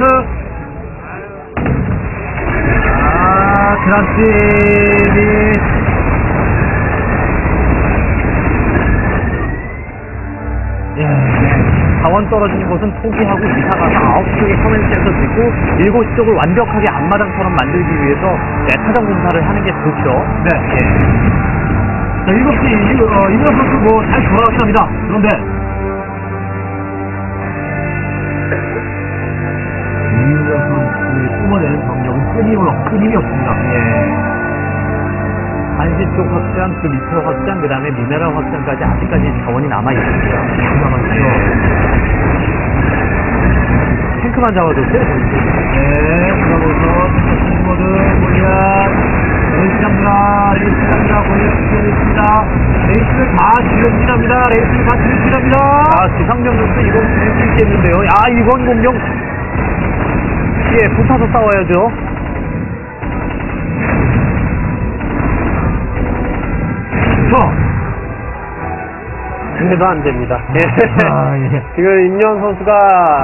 드랍십이 자원 앞마당 떨어지는 것은 포기하고 이사 가서 9시 쪽에 커맨드 센터 짓고 7시 쪽을 완벽하게 앞마당처럼 만들기 위해서 타전 공사를 하는 게 좋죠. 네. 자, 7시, 이명 선수 뭐 잘 돌아가긴 합니다. 그런데, 이명 선수의 뿜어내는 병력은 끊임이 없습니다. 예. 한시 쪽 확장, 그 밑으로 확장, 그 다음에 미네랄 확장까지 아직까지 자원이 남아있습니다. 탱크만 잡아줬어요. 네, 그러고서 탱크모드 골리앗 레이스입니다. 골리앗 레이스를 다 지름질합니다. 레이스를 다 지름질합니다. 아, 지상병력도 이건 쓸 수 있겠는데요. 아, 이번 공격 예, 붙어서 싸워야죠. 근데도 안 됩니다. 아, 예. 지금 임요환 선수가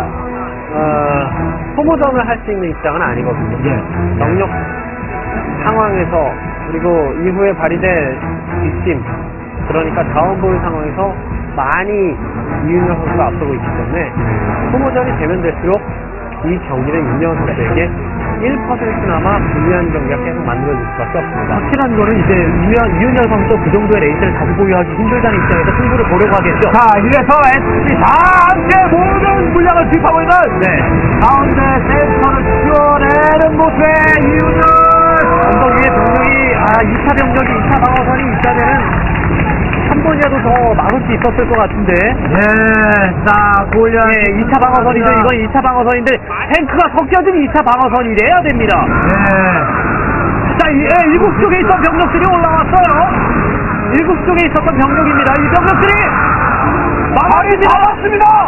소모전을 할 수 있는 입장은 아니거든요. 예. 경력 상황에서 그리고 이후에 발휘될 뒷심 그러니까 자원 보유 상황에서 많이 이윤열 선수가 앞서고 있기 때문에 소모전이 되면 될수록 이 경기는 임요환 선수에게 1%나마 불리한 경기가 계속 만들어질 수밖에 없습니다. 확실한 거는 이제 이윤열 선수도 그 정도의 레이스를 다시 보유하기 힘들다는 입장에서 승부를 보려고 하겠죠. 자, 이래서 SC 다 함께 모든 물량을 투입하고 있는 가운데 센터를 키워내는 모습의 이윤열 언덕 위에 병력이 2차 병력이 2차 방어선이 있다면은 한 번이라도 더 막을 수 있었을 것 같은데. 자, 골리앗 2차 방어선이죠. 이건 2차 방어선인데 탱크가 섞여진 2차 방어선이래야 됩니다. 자, 7 쪽에 있던 병력들이 올라왔어요. 7 쪽에 있었던 병력입니다. 이 병력들이 막아내지 않았습니다.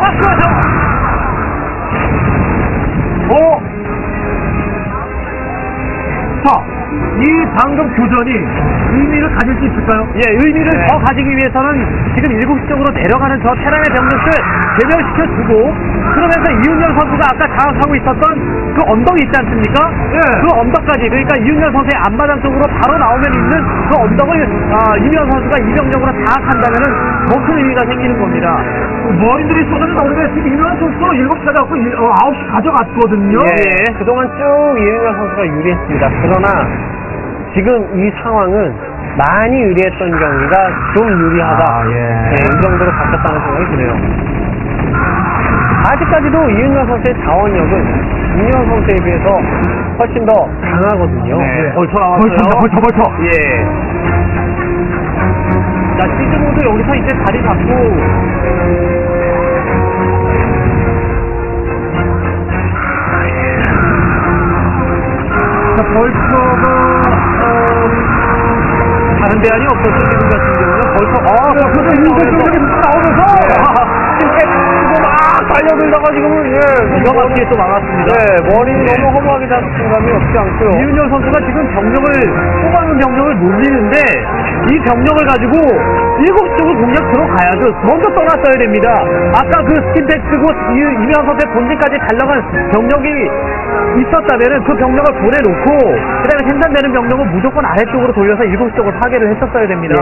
자, 이 방금 교전이 의미를 가질 수 있을까요? 예, 의미를 더 가지기 위해서는 지금 7시 쪽으로 내려가는 저 테란의 병력들 괴멸시켜주고 그러면서 이윤열 선수가 아까 장악하고 있었던 그 언덕이 있지 않습니까? 그 언덕까지 그러니까 이윤열 선수의 앞마당 쪽으로 바로 나오면 있는 그 언덕을 이윤열 선수가 이병력으로 장악한다면은 더 큰 의미가 생기는 겁니다. 머리들이 쏟아져 나오는데 지금 이윤열 선수로 7시 가져갔고 9시 가져갔거든요. 예, 그동안 쭉 이윤열 선수가 유리했습니다. 그러나 지금 이 상황은 많이 유리했던 경기가 좀 유리하다. 이 정도로 바뀌었다는 생각이 드네요. 아직까지도 이윤열 선수의 자원력은 임요환 선수에 비해서 훨씬 더 강하거든요. 벌쳐 나왔어요. 벌쳐. 예. 자, 시즈모드 여기서 이제 자리 잡고 자, 벌쳐가 다른 대안이 없었죠. 지금 같은 경우는 벌써 그래서 이윤열 나오면서 막 달려들다가 지금은 기가 막히게 또 막았습니다. 머리는 너무 허무하게 잡힌 감이 없지 않고요. 이윤열 선수가 지금 병력을 뽑아놓은 병력을 몰리는데 이 병력을 가지고 7시 쪽으로 공략 들어가야죠. 먼저 떠났어야 됩니다. 아까 그 스킨텍 쓰고 이윤열 선수의 본진까지 달려간 병력이 있었다면은 그 병력을 보내놓고 그다음에 생산되는 병력은 무조건 아래쪽으로 돌려서 7시 쪽으로 파괴를 했었어야 됩니다.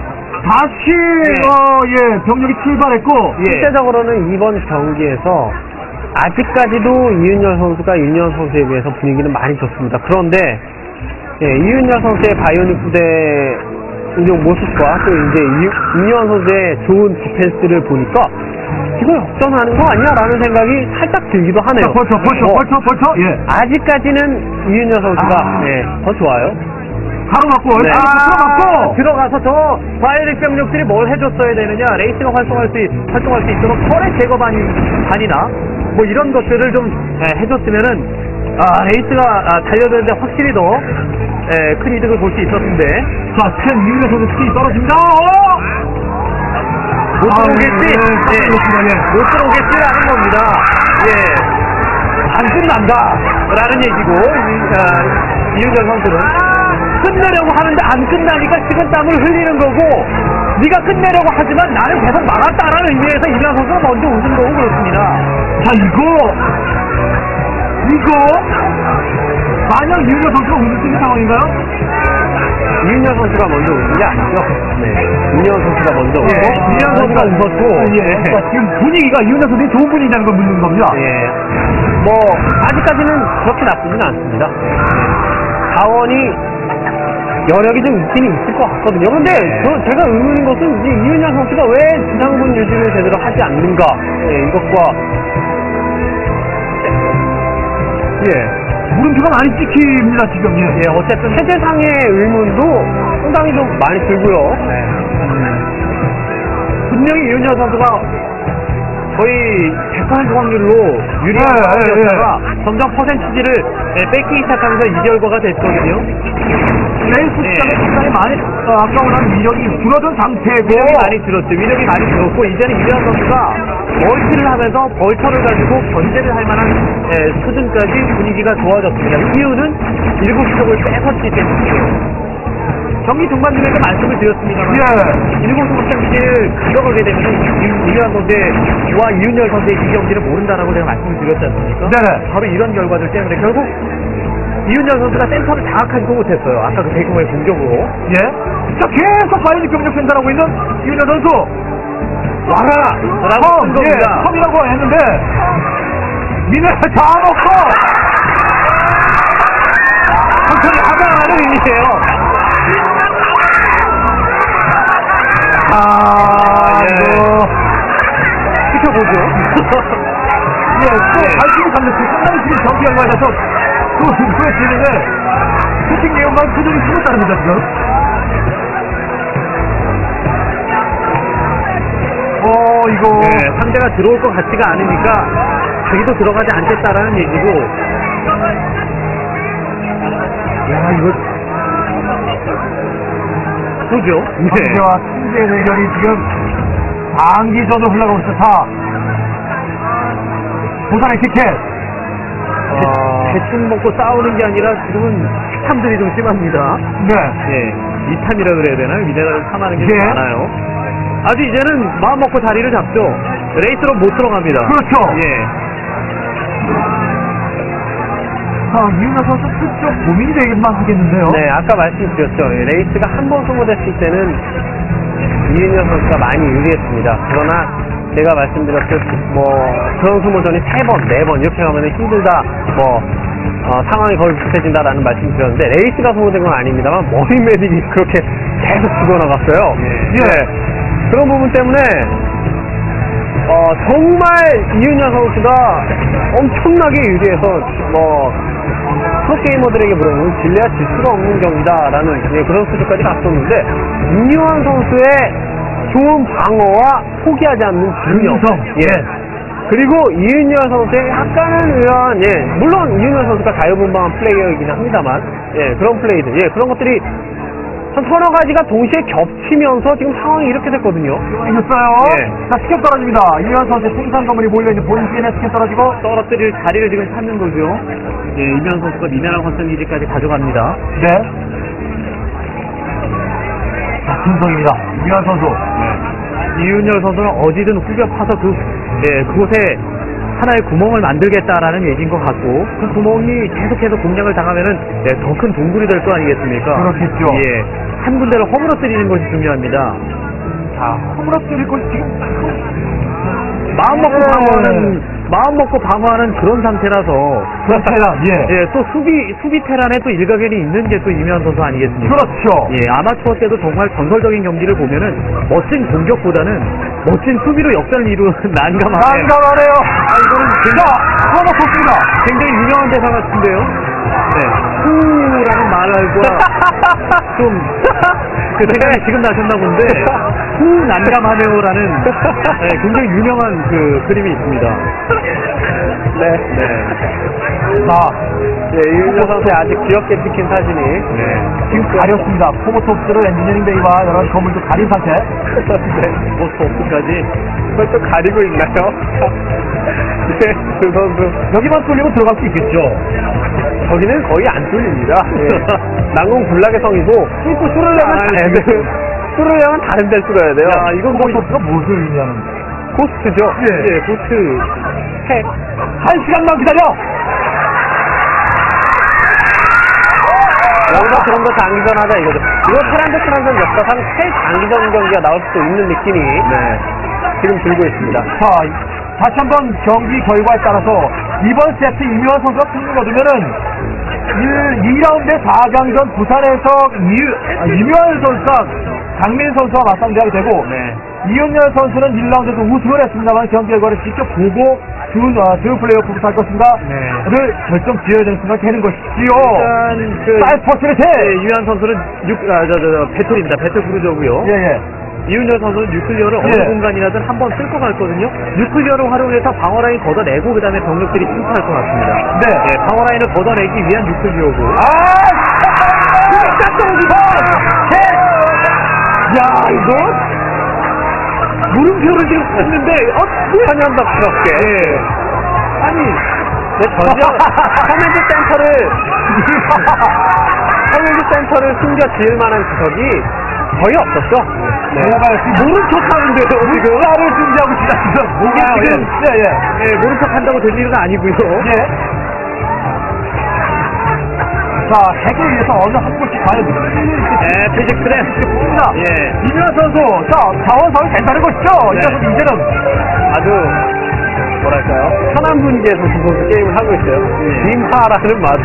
다시 병력이 출발했고 실제적으로는 이번 경기에서 아직까지도 이윤열 선수가 임요환 선수에 비해서 분위기는 많이 좋습니다. 그런데 이윤열 선수의 바이오닉 부대 운용 모습과 또 이제 임요환 선수의 좋은 디펜스를 보니까 이거 역전하는 거 아니야? 라는 생각이 살짝 들기도 하네요. 벌쳐. 아직까지는 이윤열 선수가 더 좋아요. 가로막고 들어가서 저 바이오닉 병력들이 뭘 해줬어야 되느냐, 레이스가 활성할 수 있도록 털의 제거반이나 뭐 이런 것들을 좀 해줬으면은 레이스가 달려드는데 확실히 더 큰 이득을 볼 수 있었는데. 자, 이윤열 선수 스킬이 떨어집니다. 못 들어오겠지? 못 들어오겠지라는 겁니다. 안 끝난다 라는 얘기고 이윤열 선수는 끝내려고 하는데 안 끝나니까 식은땀을 흘리는 거고, 네가 끝내려고 하지만 나는 계속 막았다라는 의미에서 이윤열 선수가 먼저 웃은 거고 그렇습니다. 자, 이거 만약 이윤열 선수가 웃을 수 있는 상황인가요? 이윤열 선수가 먼저 웃는 게 아니죠. 네. 이윤열 선수가 먼저 웃고, 이윤열 선수가 웃었고, 그러니까 지금 분위기가 이윤열 선수의 좋은 분위기라는 걸 묻는 겁니다. 예. 뭐, 아직까지는 그렇게 나쁘진 않습니다. 자원이, 여력이 좀 있긴 있을 것 같거든요. 근데, 제가 의문인 것은, 이제 이윤열 선수가 왜 지상군 유지를 제대로 하지 않는가, 예, 이것과, 예. 물음표가 많이 찍힙니다, 지금. 예. 예, 어쨌든 세대상의 의문도 상당히 좀 많이 들고요. 분명히 이윤열 선수가 거의 100% 확률로 유리한 상황이었다가 점점 퍼센티지를 뺏기 시작하면서 이 결과가 됐거든요. 레이스 시장에 상당히 많이 아까워하는 위력이 줄어든 상태고 위력이 많이 줄었죠. 위력이 많이 줄었고 이제는 이윤열 선수가 멀티를 하면서 벌처를 가지고 견제를 할 만한 수준까지 분위기가 좋아졌습니다. 이유는 7시 쪽을 뺏었기 때문이에요. 경기 중반쯤에도 말씀을 드렸습니다만 7시 경기를 가져가게 되면 이윤열 선수와 이윤열 선수의 이 경기를 모른다라고 제가 말씀을 드렸지 않습니까? 네네. 바로 이런 결과들 때문에 결국 이윤열 선수가 센터를 장악하지도 못했어요. 아까 그 대규모의 공격으로. 예. 자, 계속 바이오닉 병력 생산하고 있는 이윤열 선수. 와라! 라고 쓴 겁니다. 컴이라고 했는데, 미네랄 다 먹고, 천천히 하강하는 의미예요. 이거. 지켜보죠. 예, 또 발길이 감렸어요. 상당히 지금 경기 결과에서 보여지는데, 슈팅 내용만 표정이 틀렸다는거죠, 지금. 이거. 네, 상대가 들어올 것 같지가 않으니까 자기도 들어가지 않겠다라는 얘기고. 야, 이거. 그죠? 황제와 승재의 대결이 지금 장기전으로 흘러가고 있어. 자, 부산의 키켓. 대충 먹고 싸우는 게 아니라 지금은 탐들이 좀 심합니다. 네. 예, 이탐이라 그래야 되나요? 미네랄을 탐하는 게 좀 예. 많아요. 아주 이제는 마음 먹고 자리를 잡죠. 레이스로 못 들어갑니다. 그렇죠. 예. 자, 이윤열 선수 슬쩍 고민이 되기만 하겠는데요. 네, 아까 말씀드렸죠. 레이스가 한 번 소모됐을 때는 이윤열 선수가 많이 유리했습니다. 그러나 제가 말씀드렸듯 그런 소모전이 3번, 4번 이렇게 가면 힘들다, 상황이 거의 비슷해진다라는 말씀 드렸는데 레이스가 소모된 건 아닙니다만 머리 메딕이 그렇게 계속 죽어나갔어요. 예. 그런 부분 때문에 정말 이윤열 선수가 엄청나게 유리해서 프로게이머들에게 물어보면 질려야 질 수가 없는 경기다라는 그런 수준까지 갔었는데 임요환 선수의 좋은 방어와 포기하지 않는 진영, 그리고 이윤열 선수의 약간은 물론 이윤열 선수가 자유분방한 플레이어이긴 합니다만 그런 플레이들, 그런 것들이 한 서너 가지가 동시에 겹치면서 지금 상황이 이렇게 됐거든요. 이겼어요. 자, 스캡 떨어집니다. 이윤열 선수의 생산 건물이 몰려있는 본진에 스캡 떨어지고 떨어뜨릴 자리를 지금 찾는 거죠. 예, 이윤열 선수가 미네랄 확장 기지까지 가져갑니다. 네. 자, 분석입니다. 이윤열 선수. 이윤열 선수는 어디든 후벼 파서 그곳에 하나의 구멍을 만들겠다라는 얘기인 것 같고, 그 구멍이 계속해서 공략을 당하면은 더 큰 동굴이 될 거 아니겠습니까? 그렇겠죠. 예, 한 군데를 허물어뜨리는 것이 중요합니다. 자, 허물어뜨릴 걸 지금 마음 먹고 방어하는 그런 상태라서. 또 수비 테란에 또 일가견이 있는 게 또 이윤열 선수 아니겠습니까? 그렇죠. 예, 아마추어 때도 정말 전설적인 경기를 보면은 멋진 공격보다는 멋진 수비로 역전을 이루는 난감하네요. 이거는 진짜 하나 좋습니다. 굉장히 유명한 대사 같은데요. 후라는 말과 좀 그 생각이 지금 나셨나 본데 후 난감하네요라는 굉장히 유명한 그 그림이 있습니다. 이윤열 선수의 아주 귀엽게 찍힌 사진이 지금 가렸습니다. 포모톱스를 엔지니어링 베이와 여러 가지 건물도 가린 상태. 포스트까지 그걸 또 가리고 있나요? 그 선수 여기만 뚫리면 들어갈 수 있겠죠. 저기는 거의 안 뚫립니다. 난공 불락의 성이고 뚫고 뚫으려면 다른 데를 뚫어야 돼요. 야, 이건 거의 포모톱스가 무엇을 의미하는 고스트죠. 고스트 핵. 1시간만 기다려! 여기서 좀 더 장기전 하자 이거죠. 이거 테란전 역사상 최장기전 경기가 나올 수도 있는 느낌이 지금 들고 있습니다. 자, 다시 한번 경기 결과에 따라서 이번 세트 이묘한 선수가 승리를 얻으면은 2라운드 4강전 부산에서 이묘한 선수가 강민 선수와 맞상대하게 되고 이윤열 선수는 1라운드에서 우승을 했습니다만 경기 결과를 직접 보고 준 플레이오프부터 할 것인가를 결정 지어야 되는 순간 되는 것이지요. 일단 사이퍼스리티 이윤열 선수는 배틀입니다. 배틀 크루저고요. 이윤열 선수는 뉴클리어를 어느 공간이라든 한번 쓸 것 같거든요. 뉴클리어를 활용해서 방어라인 걷어내고 그 다음에 병력들이 침투할 것 같습니다. 방어라인을 걷어내기 위한 뉴클리어고. 야, 이거 물음표를 지금 했는데 천연덕스럽게. 아니, 전혀 커맨드 센터를 숨겨 지을 만한 구석이 거의 없었죠. 모른 척 하는데요, 지금. 나를 준비하고 지났어. 이게 지금, 모른 척 한다고 될 일은 아니고요. 자, 핵에 의해서 어느 한 곳이 과연 피직스랩. 좋습니다. 이민환 선수, 자, 자원사업이 된다는 것이죠. 이제는 아주 뭐랄까요, 편한 분위기에서 두 선수 게임을 하고 있어요. 님하라는 말을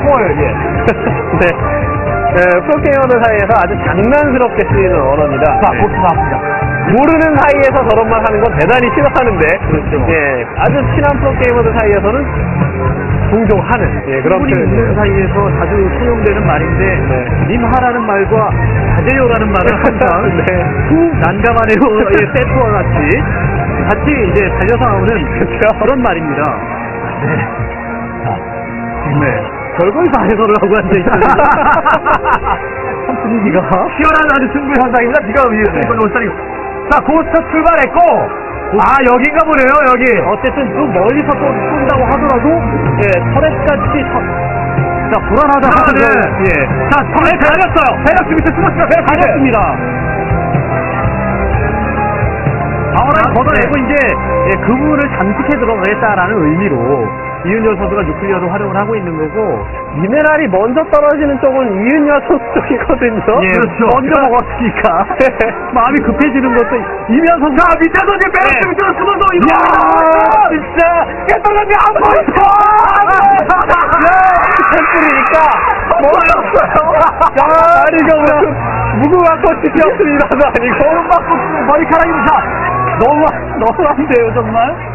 프로게이머들 사이에서 아주 장난스럽게 쓰이는 언어입니다. 자, 보트 나왔습니다. 모르는 사이에서 저런 말 하는 건 대단히 싫어하는데, 아주 친한 프로게이머들 사이에서는 동종하는 그런 있는 사이에서 자주 통용되는 말인데 님하라는 말과 가재요라는 말은 항상 난감하네요의 세트와 같이 이제 달려서 나오는 그런 말입니다. 별걸 다 해설을 하고 앉아있습니다. 분위기가 치열한 아주 승부 현상입니다. 지금 이번 올스타리그. 자, 고스트 출발했고, 여긴가 보네요, 여기. 어쨌든 좀 멀리서 또 쏜다고 하더라도 터렛같이 자, 불안하다 하는 자, 터렛 가렸어요. 배럭스 밑에 숨었습니다. 배럭스 가렸습니다. 방어를 걷어내고 이제 그물을 잠식해 들어가겠다라는 의미로 이윤열 선수가 뉴클리어를 활용을 하고 있는 거고, 미네랄이 먼저 떨어지는 쪽은 이윤열 선수 쪽이거든요. 그렇죠. 먼저 먹었으니까 마음이 급해지는 것도 이윤열 선수가 밑에서 이제 배럭스 밑으로 숨어서 이거. 진짜 깨떨어지 안 보이죠. 템플이니까 먹었어요. 아니 이거 무궁화 꽃이 피었습니다도 아니고 머리카락입니다. 너무한데요 정말.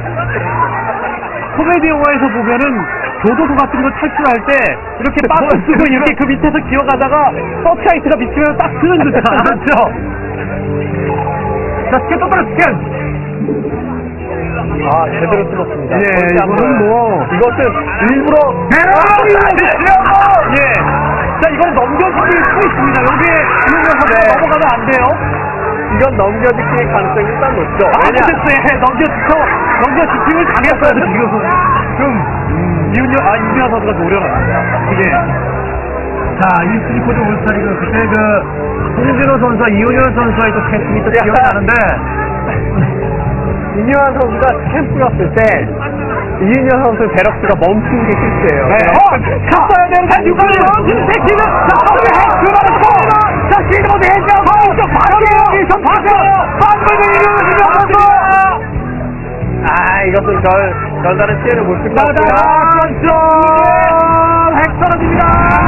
코미디 영화에서 보면은 교도소 같은 거 탈출할 때 이렇게 박스 쓰고 이렇게 그 밑에서 기어가다가 서치라이트가 비치면 딱 쓰는 듯한. 그렇죠. 자, 스캔 또 떨어 스캔. 제대로 뚫었습니다. 이거는 이것은 일부러 자, 이건 넘겨주길 수 있습니다. 여기에 이윤열 선수가 넘어가면 안 돼요. 이건 넘겨짓기 가능성이 일단 높죠. 넘겨지kim을 당했어요, 지금. 이윤열 선수가 노려놨습니다. 자, 이스리코드 올스타리그 그때 홍진호 선수와 이윤열 선수와의 또 캐스팅이 또 기억이 나는데 이윤열 선수가 캠프였을 때 이윤열 선수 베럭스가 멈춘 게 실수예요. 갔어야 되는 육관을 택시는 처음에 그만했고 자, 시드모 대지하고 바로 여기서 반면에 이윤열 선수. 이것은 별다른 피해를 못 쓸 것 같고요. 핵 떨어집니다.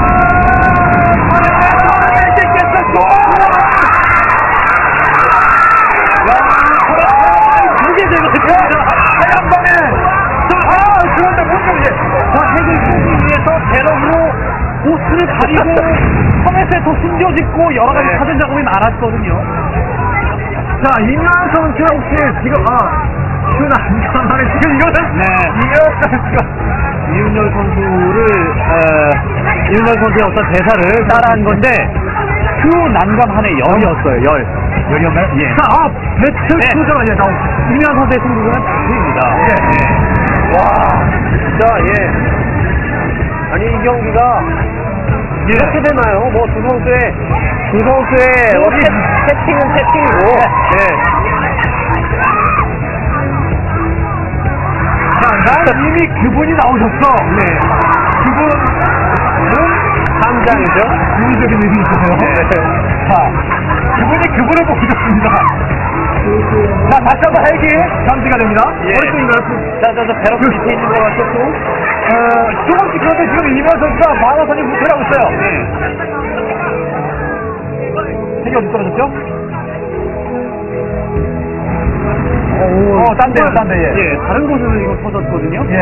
두개 되거든요. 한 방에. 그런데 뭔가 핵을 쏘기 위해서 배럭으로 보스를 가리고 섬에서 숨겨짓고 여러 가지 사전 작업이 많았거든요. 자, 이윤열 선수 혹시 지금 난감하네. 지금 이거는 이윤열 선수의 어떤 대사를 따라한 건데 그 난감한의 열이었어요. 열이었나요? 자, 배틀 투자가 이제 나오고 이윤열 선수의 승부는 배틀입니다. 진짜 아니 이 경기가 이렇게 되나요? 뭐 두 선수의 채팅은 채팅이고 난 이미 그분이 나오셨어. 그분은 함장이죠. 유의적인 의미 있으세요. 자, 그분을 보고 있습니다. 자, 다시 한번 헬기 감지가 됩니다. 예. 어디쪽인가요? 자, 저 베럭 밑에 있는 것 같고, 조금씩 그런데 지금 이면 선수가 마라선이 무패하고 있어요. 헬기 어디 떨어졌죠? 딴 데요, 딴 데, 예. 예, 다른 곳에는 이거 터졌거든요. 예.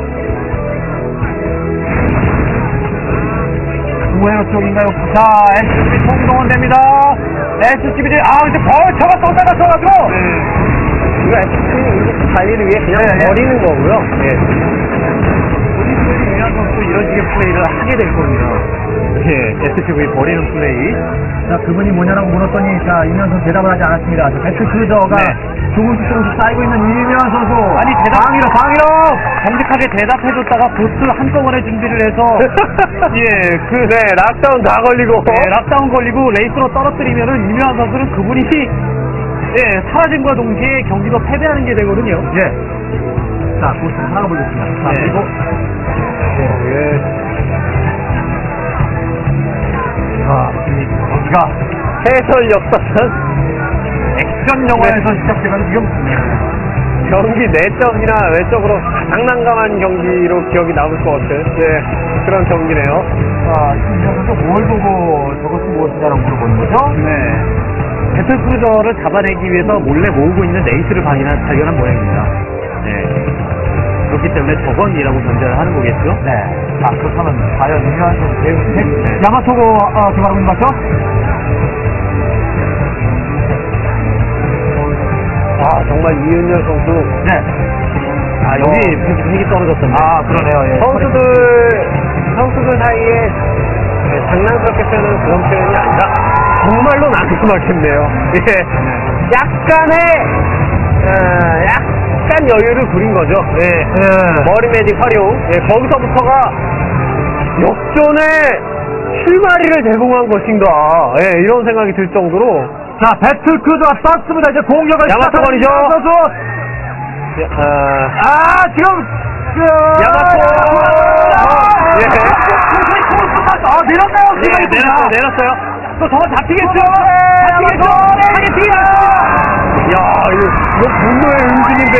우회로 쪽인가요? 자, SCB 총동원됩니다. SCB, 이제 벌처가 또 나가셔가지고. 이거 SCB는 인구 관리를 위해 그냥 예. 버리는 거고요. 예. 본인들이 유현 선수 이런 식의 플레이를 하게 될 겁니다. 예, SCV 버리는 플레이. 자, 그분이 뭐냐라고 물었더니, 자, 이면 선수 대답을 하지 않았습니다. 자, 배틀크루저가 조금씩 쌓이고 있는 이면 선수. 아니, 방위로! 정직하게 대답해줬다가 보스 한꺼번에 준비를 해서, 예, 락다운 다 걸리고. 예, 락다운 걸리고 레이스로 떨어뜨리면은 이명환 선수는 그분이, 예, 사라짐과 동시에 경기도 패배하는 게 되거든요. 예. 자, 보스 하나가 보겠습니다. 자, 예. 그리고. 예. 자, 여기가 해설 역사상 액션 영화에서 시작되면 지금 경기 내적이나 외적으로 가장 난감한 경기로 기억이 남을 것 같은 그런 경기네요. 자, 이면 선수 뭘 보고 저것이 무엇이냐라고 물어보는 거죠? 네. 배틀크루저를 잡아내기 위해서 몰래 모으고 있는 레이스를 발견한 모양입니다. 네. 그렇기 때문에 저건이라고 견제를 하는 거겠죠? 네. 자, 그렇다면 과연 이면 선수 야마토고 개발하고 있는 거 맞죠? 정말 이윤열 선수. 네. 여기 핵이 떨어졌던데. 그러네요. 예. 선수들 사이에 장난스럽게 쓰는 그런 표현이 아니라 정말로 난감하겠네요. 예. 약간 여유를 부린 거죠. 예. 머리 매직 활용. 예. 거기서부터가 역전의 실마리를 제공한 것인가. 예. 이런 생각이 들 정도로. 자, 배틀크루즈가 떴습니다. 이제 공격을 야마토건이죠. 선수. 지금 야마토. 예. 내렸네요. 내렸어요. 또 저건 잡히겠죠? 잡히겠죠? 야, 이거 분노의 응징인데.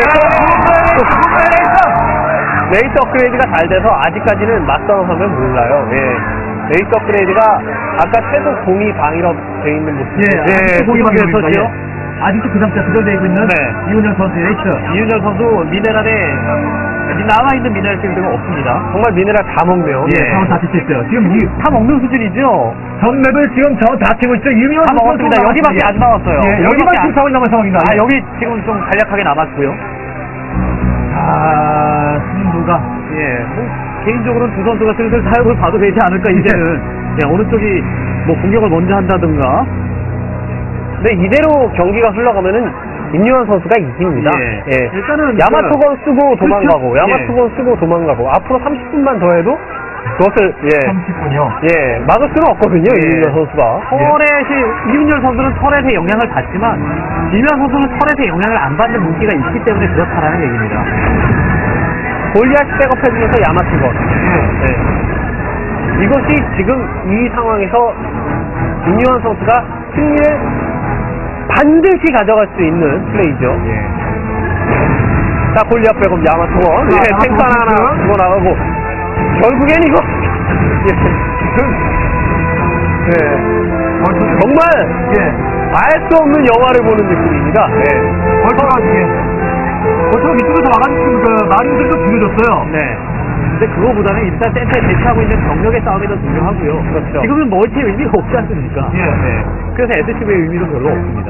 레이스 업그레이드가 잘 돼서 아직까지는 맞서서면 몰라요. 예. 레이스 업그레이드가 아까 최소 공이 방위로 되어 있는 모습. 공이 방위로 그래서죠. 있어요. 아직도 그 상태가 부정되고 있는 이훈현 선수의 레이스. 이윤열 선수 미네랄에 남아있는 미네랄 필드가 없습니다. 정말 미네랄 다 먹네요. 상황 다 찍고 있어요. 지금 다 먹는 수준이죠? 전 맵을 지금 다 치고 있죠. 이훈현 다 선수 먹었습니다. 여기밖에 안 남았어요. 여기만 지금 상황이 남은 상황입니다. 여기 지금 좀 간략하게 남았고요. 승부가 개인적으로는 두 선수가 슬슬 사역을 봐도 되지 않을까, 이제는. 어느 쪽이 뭐 공격을 먼저 한다든가. 근데 이대로 경기가 흘러가면은 임요한 선수가 이깁니다. 일단은 야마토건 쓰고 도망가고, 그렇죠? 야마토건 쓰고 도망가고, 앞으로 30분만 더 해도 그것을 30분이요. 막을 수는 없거든요. 임요한 선수가. 이윤열 선수는 터렛의 영향을 받지만 이윤열 선수는 터렛의 영향을 안 받는 무기가 있기 때문에 그렇다라는 얘기입니다. 골리앗 백업해주면서 야마토건. 이것이 지금 이 상황에서 임요한 선수가 승리를 반드시 가져갈 수 있는 플레이죠. 자, 골리앗 백업 야마토건. 탱크 하나 주고 나가고, 결국엔 이거 정말 알 수 없는 영화를 보는 느낌입니다. 벌처가 밑쪽에서 마린들도 줄여줬어요. 근데 그거보다는 일단 센터에 대치하고 있는 병력의 싸움이 더 중요하고요. 그렇죠. 지금은 멀티의 의미가 없지 않습니까? 그래서 SCV의 의미도 별로 없습니다.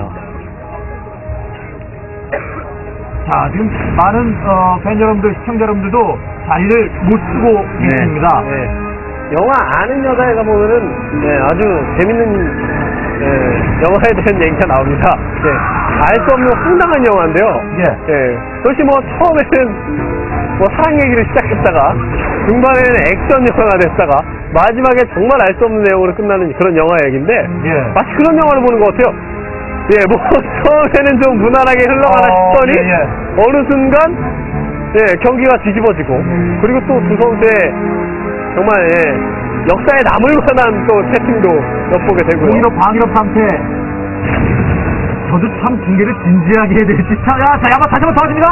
자, 지금 많은 팬 여러분들, 시청자 여러분들도 자리를 못 쓰고 계십니다. 영화 아는 여자에 가보면은 아주 재밌는 영화에 대한 얘기가 나옵니다. 알 수 없는 황당한 영화인데요. 그것이 뭐 처음에는 사랑 얘기를 시작했다가 중반에는 액션 영화가 됐다가 마지막에 정말 알 수 없는 내용으로 끝나는 그런 영화 얘기인데 마치 그런 영화를 보는 것 같아요. 처음에는 좀 무난하게 흘러가나 싶더니 어느 순간 경기가 뒤집어지고, 그리고 또 두 선수의 정말 역사에 남을 만한 또 채팅도 엿보게 되고요. 공이로 방위로 상태. 저도 참 중계를 진지하게 해야 될지. 자, 야마 다시 한번 도와줍니다.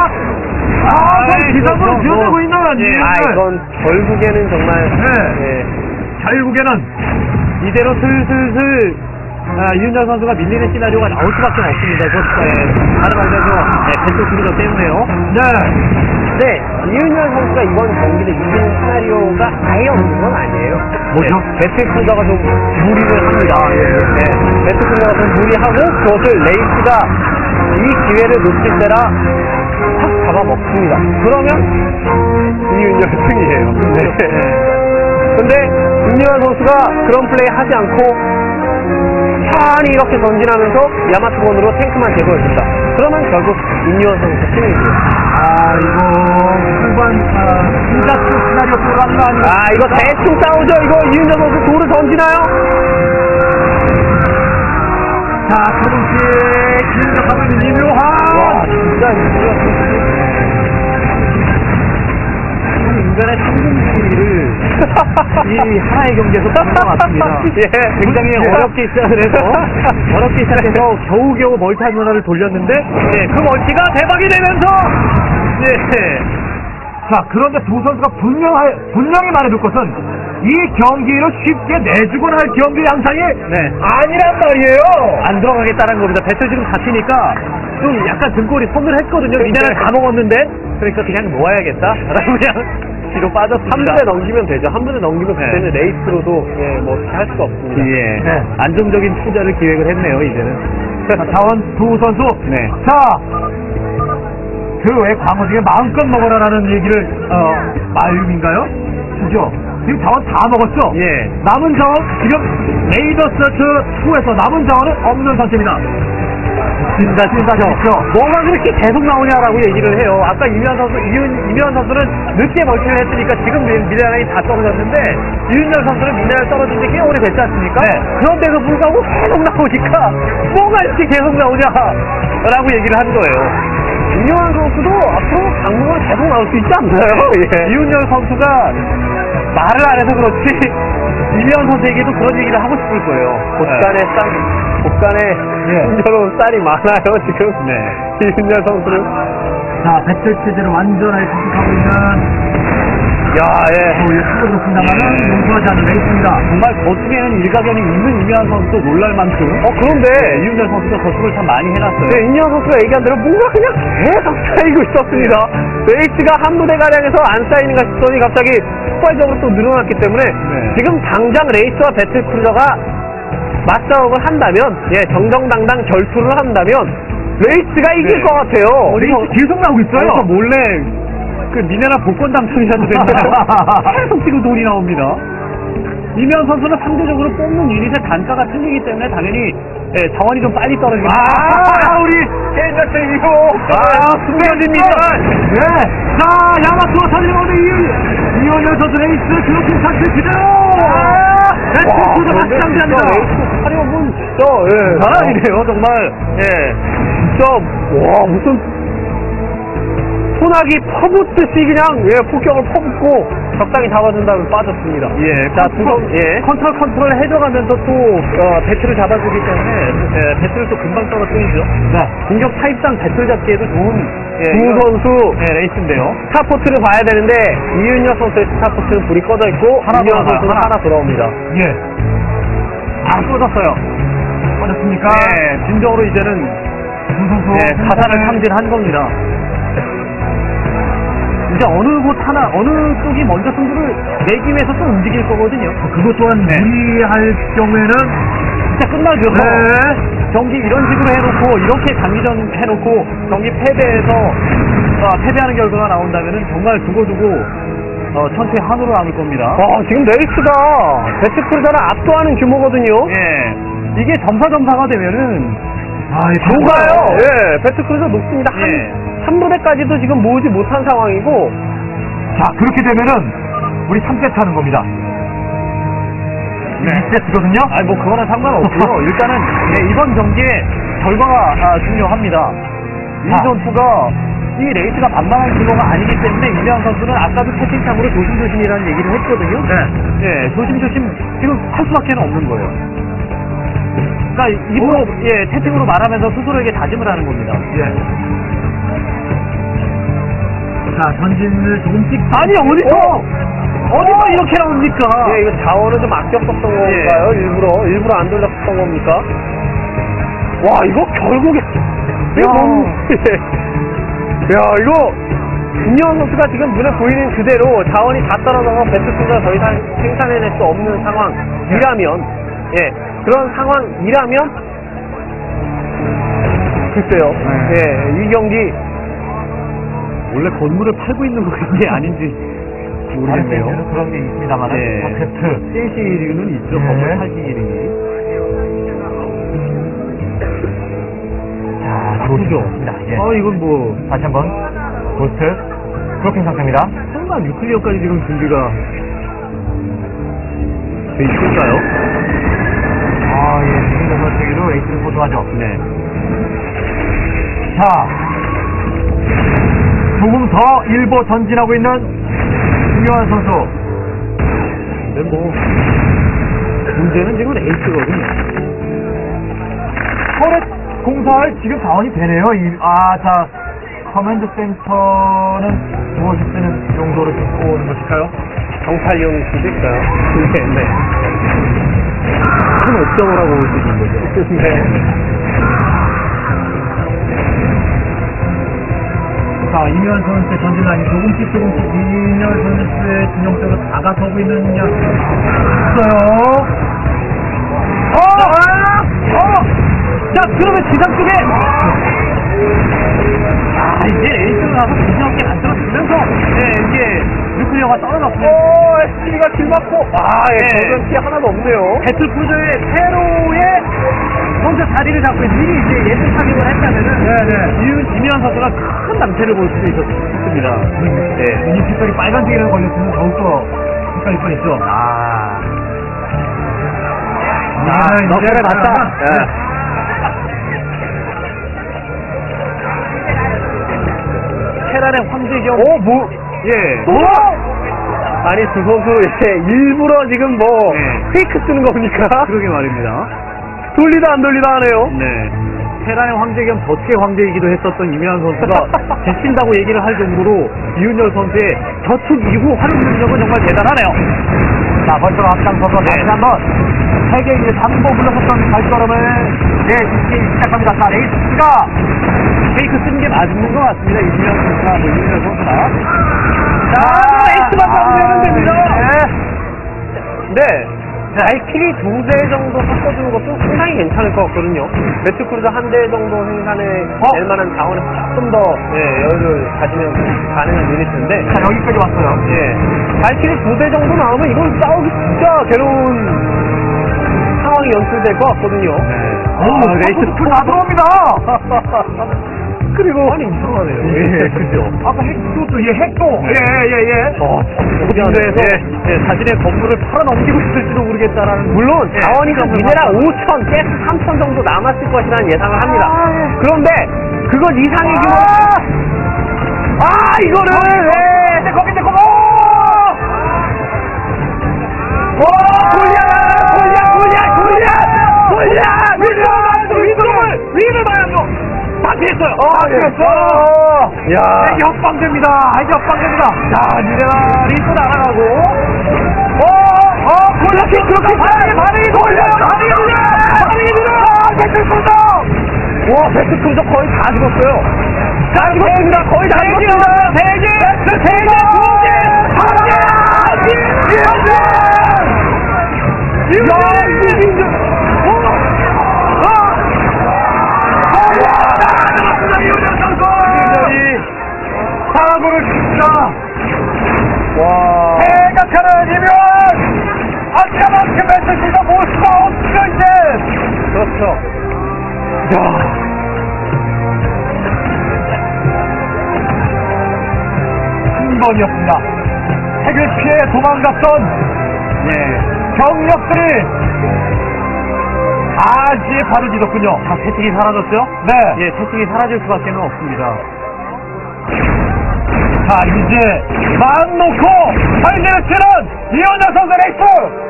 기상으로 기어들고 있는 이건 결국에는 정말 결국에는 이대로 슬슬슬 이윤열 선수가 밀리는 시나리오가 나올 수밖에 없습니다. 다른 말대로 벤투 크루저 때문에요. 네, 이윤열 선수가 이번 경기를 이기는 시나리오가 아예 없는 건 아니에요. 뭐죠? 배틀 크루저가 좀 무리를 합니다. 배틀 크루저가 좀 무리하고 그것을 레이스가 이 기회를 놓칠 때라 확 잡아먹습니다. 그러면 이윤열 승이에요. 근데 임요한 선수가 그런 플레이 하지 않고 천천히 이렇게 전진하면서 야마토건으로 탱크만 제거해준다. 그러면 결국 임요한 선수 승이고요. 이거 후반 신작수 시나리오 들어가는 거 아니에요? 이거 대충 싸우죠. 이거 이윤정 선수 돌을 던지나요? 자, 조금씩 긴장하는 임요한. 와, 진짜 인간의 상승주의를 이 하나의 경기에서 보는 것 같습니다. 굉장히 어렵게 시작해서 겨우겨우 멀티한 문화를 돌렸는데 그 멀티가 대박이 되면서 자, 그런데 두 선수가 분명히 말해둘 것은 이 경기를 쉽게 내주곤 할 경기 양상이 아니란 말이에요. 안 들어가겠다는 겁니다. 배틀 지금 잡히니까 좀 약간 등골이 손을 했거든요. 미네랄 다 먹었는데 그러니까 그냥 놓아야겠다라고 그냥 뒤로 빠졌습니다. 한 분에 넘기면 되죠. 한 분에 넘기면 그때는 레이스로도 뭐 어떻게 할 수가 없습니다. 안정적인 투자를 기획을 했네요. 이제는 자원 두 선수. 자, 그 외 광어중에 마음껏 먹어라라는 얘기를 말씀인가요? 그죠? 지금 자원 다 먹었죠? 남은 자원 지금 레이더 서트 2에서 남은 자원은 없는 상태입니다. 진짜 뭐가 그렇게 계속 나오냐라고 얘기를 해요. 아까 이면 선수는 늦게 멀티를 했으니까 지금 미네랄이 다 떨어졌는데 이윤열 선수는 미네랄 떨어진 지 꽤 오래됐지 않습니까? 그런데도 불구하고 계속 나오니까 뭐가 이렇게 계속 나오냐라고 얘기를 한 거예요. 이윤열 선수도 앞으로 강무가 계속 나올 수 있지 않나요? 이윤열 선수가 말을 안 해서 그렇지 이면 선수에게도 그런 얘기를 하고 싶을 거예요. 곳간에 순조로운 쌀이 많아요 지금. 이윤열 선수는. 자, 배틀 체제를 완전하게 구축하고 있는 수고스럽습니다만은 용서하지 않는 레이스입니다. 정말 저쪽에는 일가견이 있는 이면 선수도 놀랄 만큼 그런데 이윤열 선수가 저쪽을 참 많이 해놨어요. 이윤열 선수가 얘기한 대로 뭔가 그냥 계속 쌓이고 있었습니다. 레이스가 한 부대가량에서 안 쌓이는가 싶더니 갑자기 폭발적으로 또 늘어났기 때문에 지금 당장 레이스와 배틀 크루저가 맞싸움을 한다면 정정당당 결투를 한다면 레이스가 이길 것 같아요. 레이스 계속 나오고 있어요. 그래서 몰래 그 미네랄 복권 당첨이라도 되면 계속 지금 돈이 나옵니다. 이면 선수는 상대적으로 뽑는 유닛의 단가가 틀리기 때문에 당연히 자원이 좀 빨리 떨어지게 우리 게임자체 이거 숨겨집니다. 자, 야마토 사진 오늘 이윤열 선수 레이스 그렇게 상태 그대로 배틀 확장됩니다. 레이스 화려한 진짜 사랑이네요 정말. 진짜 와 무슨 소나기 퍼붓듯이 그냥 폭격을 퍼붓고 적당히 잡아준 다음에 빠졌습니다. 자, 컨트롤 해줘가면서 또 배틀을 잡아주기 때문에 배틀을 또 금방 떨어뜨리죠. 공격 타입상 배틀 잡기에도 좋은 두 선수 레이스인데요. 스타포트를 봐야 되는데 이윤열 선수의 스타포트는 불이 꺼져 있고 이윤열 선수는 하나 돌아옵니다. 꺼졌어요. 꺼졌습니까? 진정으로 이제는 두 선수 가산을 탐진한 겁니다. 이제 어느 쪽이 먼저 승부를 내기 위해서 좀 움직일 거거든요. 그것 또한 무리할 경우에는 진짜 끝나죠. 경기 이런 식으로 해놓고 이렇게 장기전 해놓고 경기 패배해서 패배하는 결과가 나온다면은 정말 두고두고 천체 한우로 남을 겁니다. 지금 레이스가 배틀크루저를 압도하는 규모거든요. 이게 점사가 되면은 녹아요. 배틀크루저 녹습니다. 한 부대까지도 지금 모으지 못한 상황이고. 자, 그렇게 되면은 우리 3세트 하는 겁니다. 2세트거든요. 뭐 그거는 상관없고요. 일단은 이번 경기의 결과가 중요합니다. 이 전투가 이 레이스가 만만한 규모가 아니기 때문에 임재환 선수는 아까도 채팅창으로 조심조심이라는 얘기를 했거든요. 네. 예, 조심조심 지금 할 수밖에 없는 거예요. 그러니까 입으로 채팅으로 말하면서 스스로에게 다짐을 하는 겁니다. 예. 자, 전진을 조금씩. 아니 어디서 이렇게 나옵니까? 예, 이거 자원을 좀 아꼈었던 건가요? 일부러 안 돌렸었던 겁니까? 와, 이거 결국에 이거 야, 이거 김여원 선수가 지금 눈에 보이는 그대로 자원이 다 떨어져서 배트투가 더 이상 생산해낼 수 없는 상황이라면, 예, 그런 상황이라면 글쎄요. 예, 이 경기 원래 건물을 팔고 있는 것인지 아닌지 모르겠네요. 그런 게 있습니다만. 네. 팟캐스트. CC는 있죠. 네. 건물 팔기 일이. 자, 좋습니다. 예. 이건 뭐 다시 한번 고스트 브로킹 상태입니다. 설마 뉴클리어까지 지금 준비가 돼 있을까요? 예, 지금 선수에게도 레이스를 포도하죠. 네. 자, 조금 더 일보 전진하고 있는 김요한 선수. 근데 뭐 문제는 지금 에이스거든요. 터렛 공사할 지금 자원이 되네요. 자, 커맨드 센터는 무엇이 쓰는 용도로 듣고 오는 것일까요? 정찰용일 수도 있어요. 네. 큰 옵점이라고 볼 수 있는 거죠. 네. 자, 이면 선수의 전진 라인이 조금씩 이면 선수의 진영 쪽으로 다가서고 있는 녀석 있어요. 자, 그러면 지상 쪽에 이제 에이스를 나서 부드럽게 만들어주면서 이게 뉴클리어가 떨어졌고요. STV가 길 막고 저는 피 하나도 없네요. 배틀크루저의 세로의 먼저 자리를 잡고 미리 이제 예측 타격을 했다면은 이면 선수가 큰 낭패를 볼 수도 있었습니다. 네. 이 색깔이 빨간색이라고 걸렸으면 더욱더 색깔이 뻔했죠. 너를 맞다. 테란의 황제경. 아니, 두 선수 일부러 지금 페이크 쓰는 겁니까? 그러게 말입니다. 돌리다 안 돌리다 하네요. 네. 테란의 황제 겸 덫의 황제이기도 했었던 이면 선수가 제친다고 얘기를 할 정도로 이윤열 선수의 저축 이후 활용 능력은 정말 대단하네요. 자, 벌써 앞장서서 다시 한번 세계 이제 잠보 물러섰던 발걸음을 잇기 시작합니다. 자, 레이스가 페이크 쓰는 게 맞는 것 같습니다. 이윤열 선수나 이윤열 선수나. 에이스만 잡으면 됩니다. 네. 발키리 2대 정도 섞어주는 것도 상당히 괜찮을 것 같거든요. 배트크루저 1대 정도 생산해낼 만한 자원을 조금 더 여유를 가지면 가능한 유닛인데. 자, 여기까지 왔어요. 발키리 2대 정도 나오면 이건 싸우기 진짜 괴로운 상황이 연출될 것 같거든요. 레이스 풀 다 들어옵니다. 그리고 아니 이상하네요. 그죠. 아까 핵도 핵도. 군대에서 자신의 건물을 팔아넘기고 있을지도 모르겠다라는. 물론 자원이 좀 미네랄 5천, 가스 3천 정도 남았을 것이라는 예상을 합니다. 그런데 그것 이상의 규모. 이거를 거기 위를 봐야죠. 다 피했어요. 이게 협방됩니다. 자, 미네랄이 또 날아가고. 그렇게 반응이 배틀크루저! 와, 배트크루저 거의 다 죽었어요. 다 죽었습니다. 거의 다 죽었습니다. 세개, 사고를 칩니다. 생각하는 이면 아까만큼 배틀크루저 모습가 없죠, 이제. 그렇죠. 한 번이었습니다. 핵을 피해 도망갔던 병력들이 아지에 발을 뒤졌군요. 채팅이 사라졌죠? 네. 채팅이 사라질 수밖에 없습니다. 자, 이제 마음 놓고 달려치는 이현아 선수 레이스!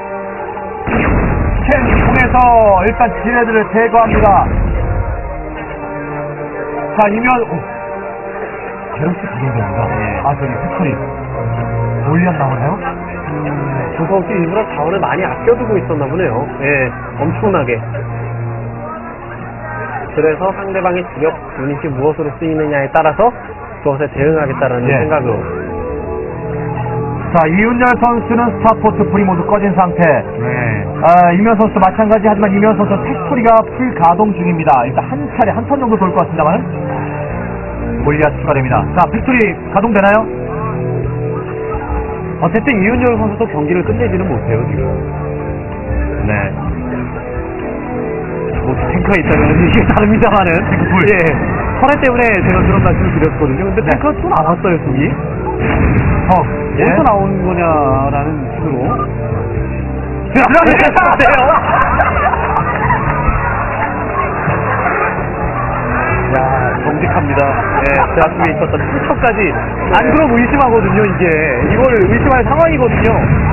스캔 통해서 일단 지뢰들을 제거합니다. 자, 제로스 가동됩니다. 아, 저기 스토리. 올리안 나오나요? 조성씨 일부러 자원을 많이 아껴두고 있었나 보네요. 예, 엄청나게. 그래서 상대방의 주력 유닛이 무엇으로 쓰이느냐에 따라서 그것에 대응하겠다라는 예. 생각으로. 자, 이윤열 선수는 스타포트 불이 모두 꺼진 상태. 이면 선수 마찬가지. 하지만 이면 선수 텍스토리가 풀 가동 중입니다. 일단 한 차례, 한 턴 정도 돌 것 같습니다만. 골리앗 추가됩니다. 자, 팩토리 가동되나요? 어쨌든 이윤열 선수도 경기를 끝내지는 못해요, 지금. 네. 뭐, 탱크가 있다면 이게 다릅니다만은. 예. 터렛 때문에 제가 그런 말씀을 드렸거든요. 근데 네. 탱크가 또 나왔어요, 속이. 예. 어디서 나오는 거냐라는 식으로. 야, 정직합니다. 예, 제 앞쪽에 있었던 출처까지. 안 그럼 의심하거든요, 이게. 이걸 의심할 상황이거든요.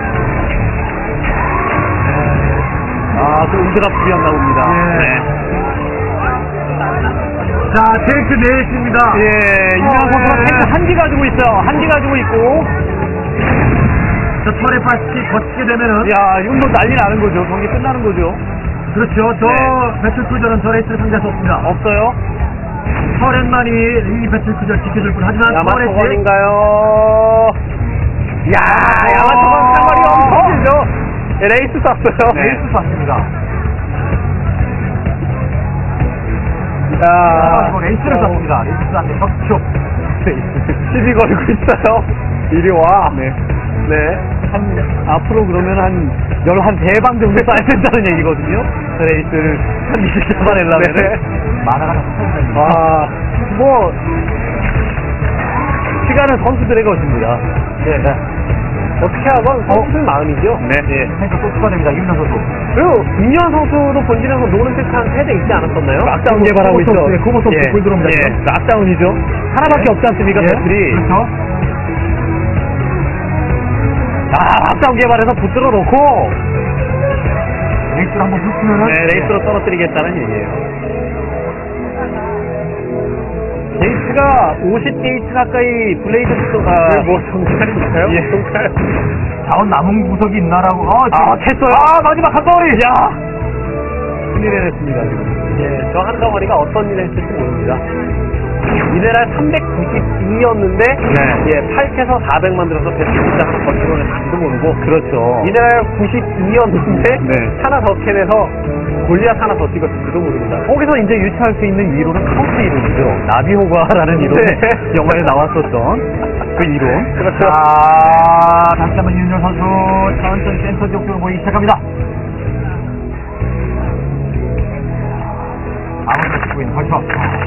아, 또 울드랍 수비한 나옵니다. 예. 네. 자, 탱크 내있습니다. 예, 유명 선수가 탱크 한 기 가지고 있어요. 한 기 가지고 있고. 저 털의 파티 거치게 되면은. 야, 이건 뭐 난리 나는 거죠. 경기 끝나는 거죠. 그렇죠. 저 배틀크루저는 저 레이스를 상대할 수 없습니다. 없어요. 터렛만이 이 배틀크루저를 지켜줄 뿐. 하지만 야마토건인가요? 야, 야마토건 상거리가 엄청 길죠? 예, 레이스 쐈어요. 네. 레이스 쐈습니다. 야, 이거 레이스를 쐈습니다. 레이스한테 적축. 시비 걸고 있어요. 이리 와. 네. 네. 앞으로 그러면 한 3방 정도 쏴야 된다는 얘기거든요. 저 레이스를 한 20개 잡아내려면. 네. 만화가 다 쏟아집니다. 아, 뭐, 시간은 선수들의 것입니다. 네. 어떻게 하건 선수들 마음이죠. 네. 예. 탱크 또 추가됩니다. 이윤현 선수. 그리고 임현 선수도 본진에서 노는 팩트 한 3대 있지 않았었나요? 락다운 개발하고 있죠. 네, 고버스 예. 골 들어옵니다. 예. 락다운이죠. 하나밖에 없지 않습니까, 배틀이. 그렇죠. 락다운 개발해서 붙들어 놓고. 레이스를 한번 훑으면은. 네, 레이스로 떨어뜨리겠다는 얘기예요. 게이트가 50게이트 가까이 블레이드 속도가. 뭐, 정찰인가요? 예. 정찰. 자원 남은 구석이 있나라고. 캤어요. 마지막 한 덩어리. 야! 큰일 해냈습니다, 지금. 예, 저 한 덩어리가 어떤 일을 했을지 모릅니다. 미네랄 392였는데, 네. 예, 8캐서 400 만들어서 배틀기자 하나 더 찍어냈을지도 모르고, 그렇죠. 미네랄 92였는데, 네. 하나 더 캐내서 골리앗 하나 더 찍었을지도 모릅니다. 거기서 이제 유추할 수 있는 이론은 카운트 이론이죠. 나비호가라는 이론이 네. 영화에 나왔었던 그 이론. 그렇죠. 자, 다시 한번 이윤현 선수 천천히 센터 지역으로 모이기 시작합니다. 아무도 치고 있는 벌써.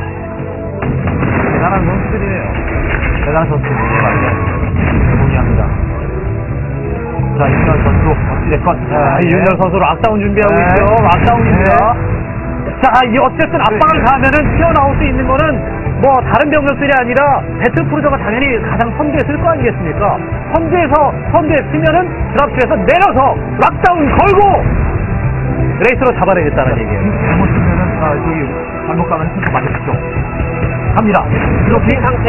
대단한 선수들이네요. 대단한 선수들이에요. 동의합니다. 자, 이윤현 선수 어찌됐건. 자, 이윤열 선수 락다운 준비하고 네. 있죠. 락다운입니다. 자, 이 어쨌든 압박을 가하면은 튀어나올 수 있는 거는 뭐 다른 병력들이 아니라 배틀크루저가 당연히 가장 선두에 쓸 거 아니겠습니까? 선두에 쓰면은 드랍트에서 내려서 락다운 걸고 레이스로 잡아내겠다는 얘기예요. 잘못 쓰면은, 저기, 잘못 가면 탱크 맞으시죠. 갑니다. 이렇게 상태.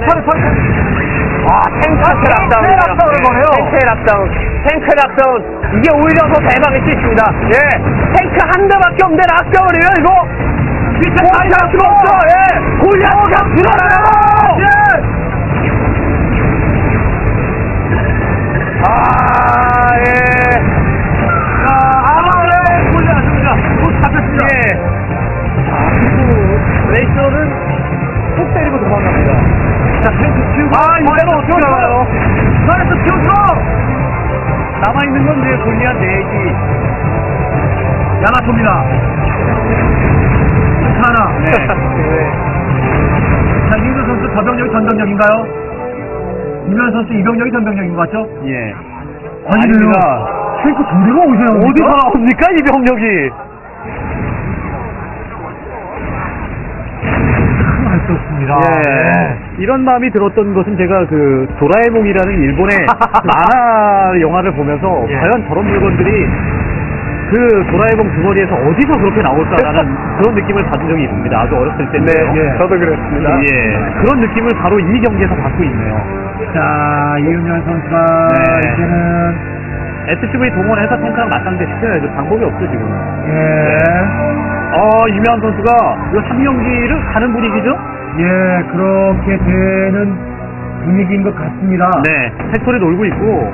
탱크 락다운을 거네요. 탱크 락다운. 이게 오히려 더 대박일 수 있습니다. 예. 탱크 한 대밖에 없는데 락다운이에요, 이거. 골리앗 들어왔어. 예. 골리앗가 들어와요. 예. 골리앗입니다. 곧 잡혔습니다. 레이스로는 훅 때리고 도망갑니다. 자, 탱크 치우고. 이대로 어떻게 알아요? 나이스 치우고! 남아있는 건 이제 골리앗 4기. 야마토입니다. 하나. 네. 자, 이윤현 선수 저병력이 전병력인가요? 이윤현 선수 이병력이 전병력인 것 같죠? 예. 아닙니다. 탱크 두 대가 어디서 나옵니까? 어디서 나옵니까, 이 병력이? 알 수 없습니다. 맞습니다. 이런 마음이 들었던 것은 제가 그 도라에몽이라는 일본의 만화 영화를 보면서 예. 과연 저런 물건들이 그 도라에몽 주머니에서 어디서 그렇게 나올까라는 그런 느낌을 받은 적이 있습니다. 아주 어렸을 때인데요. 네, 저도 그랬습니다. 예, 그런 느낌을 바로 이 경기에서 받고 있네요. 자, 이윤열 선수가 네. 이제는 SCV 동원해서 탱크랑 맞상대 시켜야죠. 방법이 없죠, 지금. 예. 이면 선수가 이 3경기를 가는 분위기죠? 예, 그렇게 되는 분위기인 것 같습니다. 네, 팩토리 놀고 있고.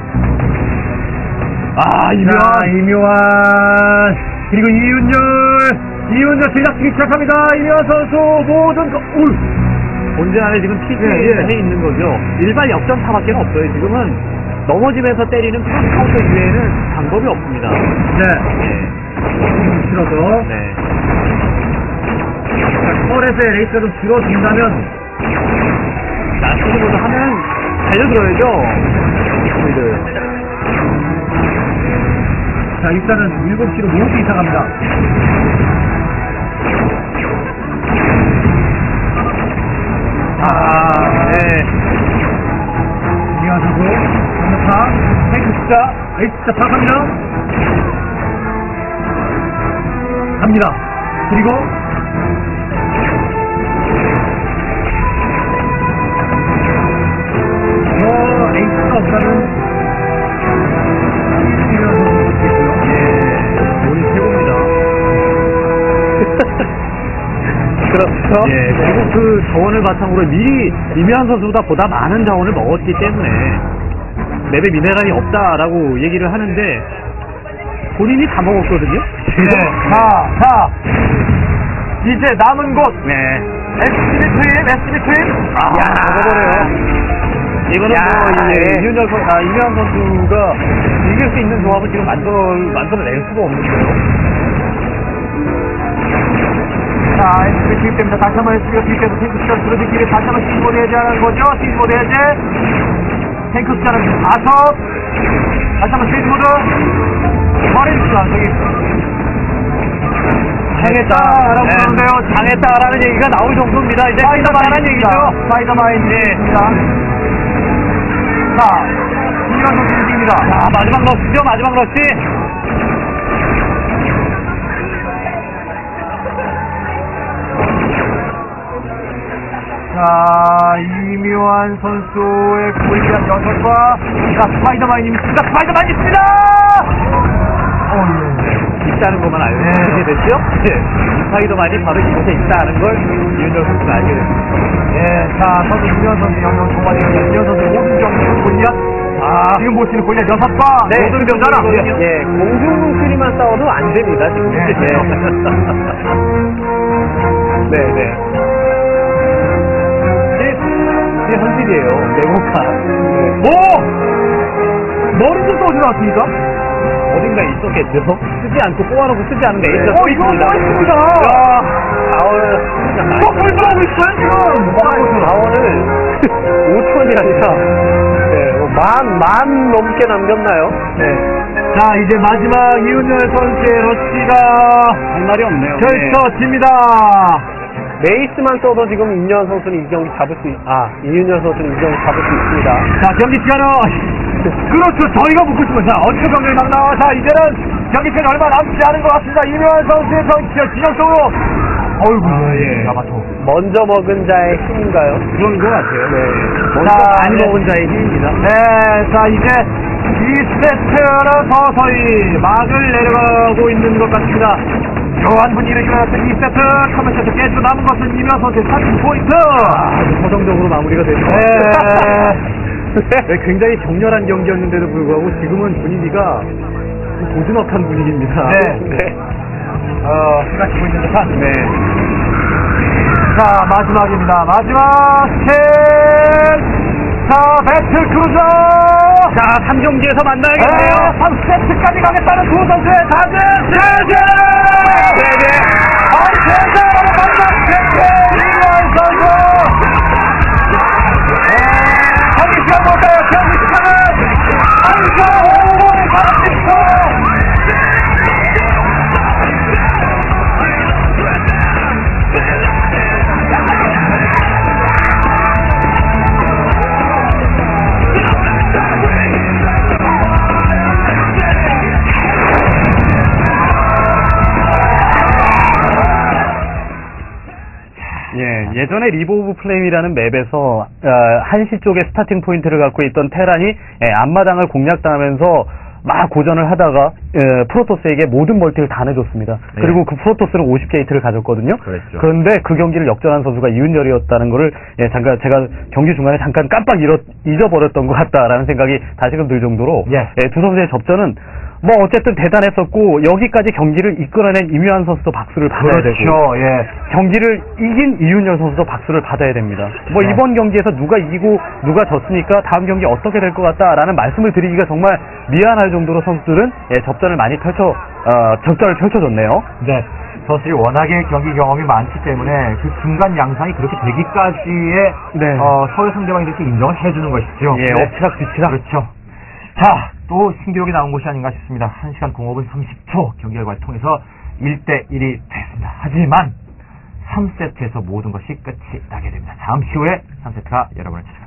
자, 이묘한 그리고 이윤열 제작하기 시작합니다. 이묘한 선수 모든 본진 안에 지금 PK 예. 해 있는 거죠. 일반 역전타밖에 없어요. 지금은 넘어지면서 때리는 카운터 이외에는 방법이 없습니다. 네. 줄어서 네. 서울에서의 레이스가 좀 줄어든다면 자, 스리모드 하면 달려들어야죠. 자, 일단은 7시로 모두 이상합니다. 네. 이현 선수, 강력파, 탱크 숫자, 에이스 숫자 파악합니다. 갑니다. 그리고, 에이스가 없다면, 이현 선수 좋겠고요. 오늘 최고입니다. 그렇죠. 예, 그리고 그 자원을 바탕으로 미리 이면 선수보다 보다 많은 자원을 먹었기 때문에 맵에 미네랄이 없다라고 얘기를 하는데 본인이 다 먹었거든요. 네. 자, 이제 남은 곳, 네. SB 트윈. 먹어버려요. 이거는 이면 선수가 이길 수 있는 조합을 지금 만들어낼 수가 없는데요. 자, SB 투입됩니다. 다시 한번 SB가 투입돼서 탱크 숫자를 줄어든 길에 다시 한번 시즈모드 해제하는 거죠. 시즈모드 해제. 탱크 숫자는 5. 다시 한번 시즈모드. 버리니까 저기. 당했다라고 네. 그러는데요. 당했다라는 얘기가 나올 정도입니다. 이제 끝났다는 얘기죠. 스파이더마인입니다. 자, 이현 선수 움직입니다. 자, 마지막 러시죠. 마지막 러시. 자, 이묘한 선수의 골리앗 6과 자, 스파이더맨이 있습니다. 스파이더맨이 있습니다! 있다는 것만 알게 됐죠? 네. 스파이더맨이 바로 이곳에 있다는 걸 이윤정 선수가 알게 됐습니다. 예, 자, 선수 이묘한 선수 영역 동반입니다. 이묘한 선수 모든 경기 골리앗. 지금 보시는 골리앗 6과 네, 모든 경기잖아. 예, 공중끼리만 싸워도 안 됩니다, 지금. 네, 네, 네. 이게 현실이에요. 네모카. 머리 좀 떠오지 않았습니까? 어딘가 있었겠죠? 쓰지 않고 뽑아놓고 쓰지 않은 게 있었죠. 이거 뭐 있습니다. 자원을 불들어오고 있어요, 지금. 자원을 5천이 아니라 만 넘게 남겼나요? 네. 자, 이제 마지막 이윤열 선수의 러시가 할 말이 없네요. 펼쳐집니다. 메이스만 써도 지금 임요한 선수는 이 경기 잡을 수 이윤열 선수는 이 경기 잡을 수 있습니다. 자, 경기 시간은 그렇죠. 저희가 묻고 싶은 자, 어떻게 경기를 막 나와. 자, 이제는 경기 시간 얼마 남지 않은 것 같습니다. 이윤열 선수의 경기 진영적으로 예. 먼저 먹은 자의 힘인가요? 그런 것 같아요. 네. 먼저 많이 먹은 자의 힘입니다. 네, 자, 이제 2세트는 서서히 막을 내려가고 있는 것 같습니다. 묘한 분위기를 일어났던 2세트, 3세트 깨지고 남은 것은 이면 선수의 30포인트! 아주 서정적으로 마무리가 됐죠. 네, 굉장히 격렬한 경기였는데도 불구하고 지금은 분위기가 고즈넉한 분위기입니다. 네. 휘가치고 있는 듯한. 네. 자, 마지막입니다. 마지막 스텝! 자, 배틀 크루저! 자, 3경기에서 만나야겠네요. 3세트까지 가겠다는 두 선수의 다들 세제! 세제! 세제로 마지막 세제! 이원 선수! 경기 시간 볼까요? 경기 시간은 1분 5분 40초! 예전에 리브 오브 플레임이라는 맵에서 한시 쪽에 스타팅 포인트를 갖고 있던 테란이 앞마당을 공략당하면서 막 고전을 하다가 프로토스에게 모든 멀티를 다 내줬습니다. 네. 그리고 그 프로토스는 50게이트를 가졌거든요. 그랬죠. 그런데 그 경기를 역전한 선수가 이윤열이었다는 거를 잠깐 제가 경기 중간에 잠깐 깜빡 잊어버렸던 것 같다라는 생각이 다시금 들 정도로 두 선수의 접전은 뭐 어쨌든 대단했었고 여기까지 경기를 이끌어낸 임요한 선수도 박수를 받아야 되고 경기를 이긴 이윤열 선수도 박수를 받아야 됩니다. 뭐 이번 경기에서 누가 이기고 누가 졌으니까 다음 경기 어떻게 될 것 같다라는 말씀을 드리기가 정말 미안할 정도로 선수들은 접전을 많이 접전을 펼쳐줬네요. 네. 선수들이 워낙에 경기 경험이 많기 때문에 그 중간 양상이 그렇게 되기까지의 서울 상대방이 이렇게 인정을 해주는 것이죠. 엎치락 뒤치락. 그렇죠. 자, 또 신기록이 나온 것이 아닌가 싶습니다. 1시간 05분 30초 경기 결과를 통해서 1대1이 됐습니다. 하지만 3세트에서 모든 것이 끝이 나게 됩니다. 잠시 후에 3세트가 여러분을 찾아옵니다.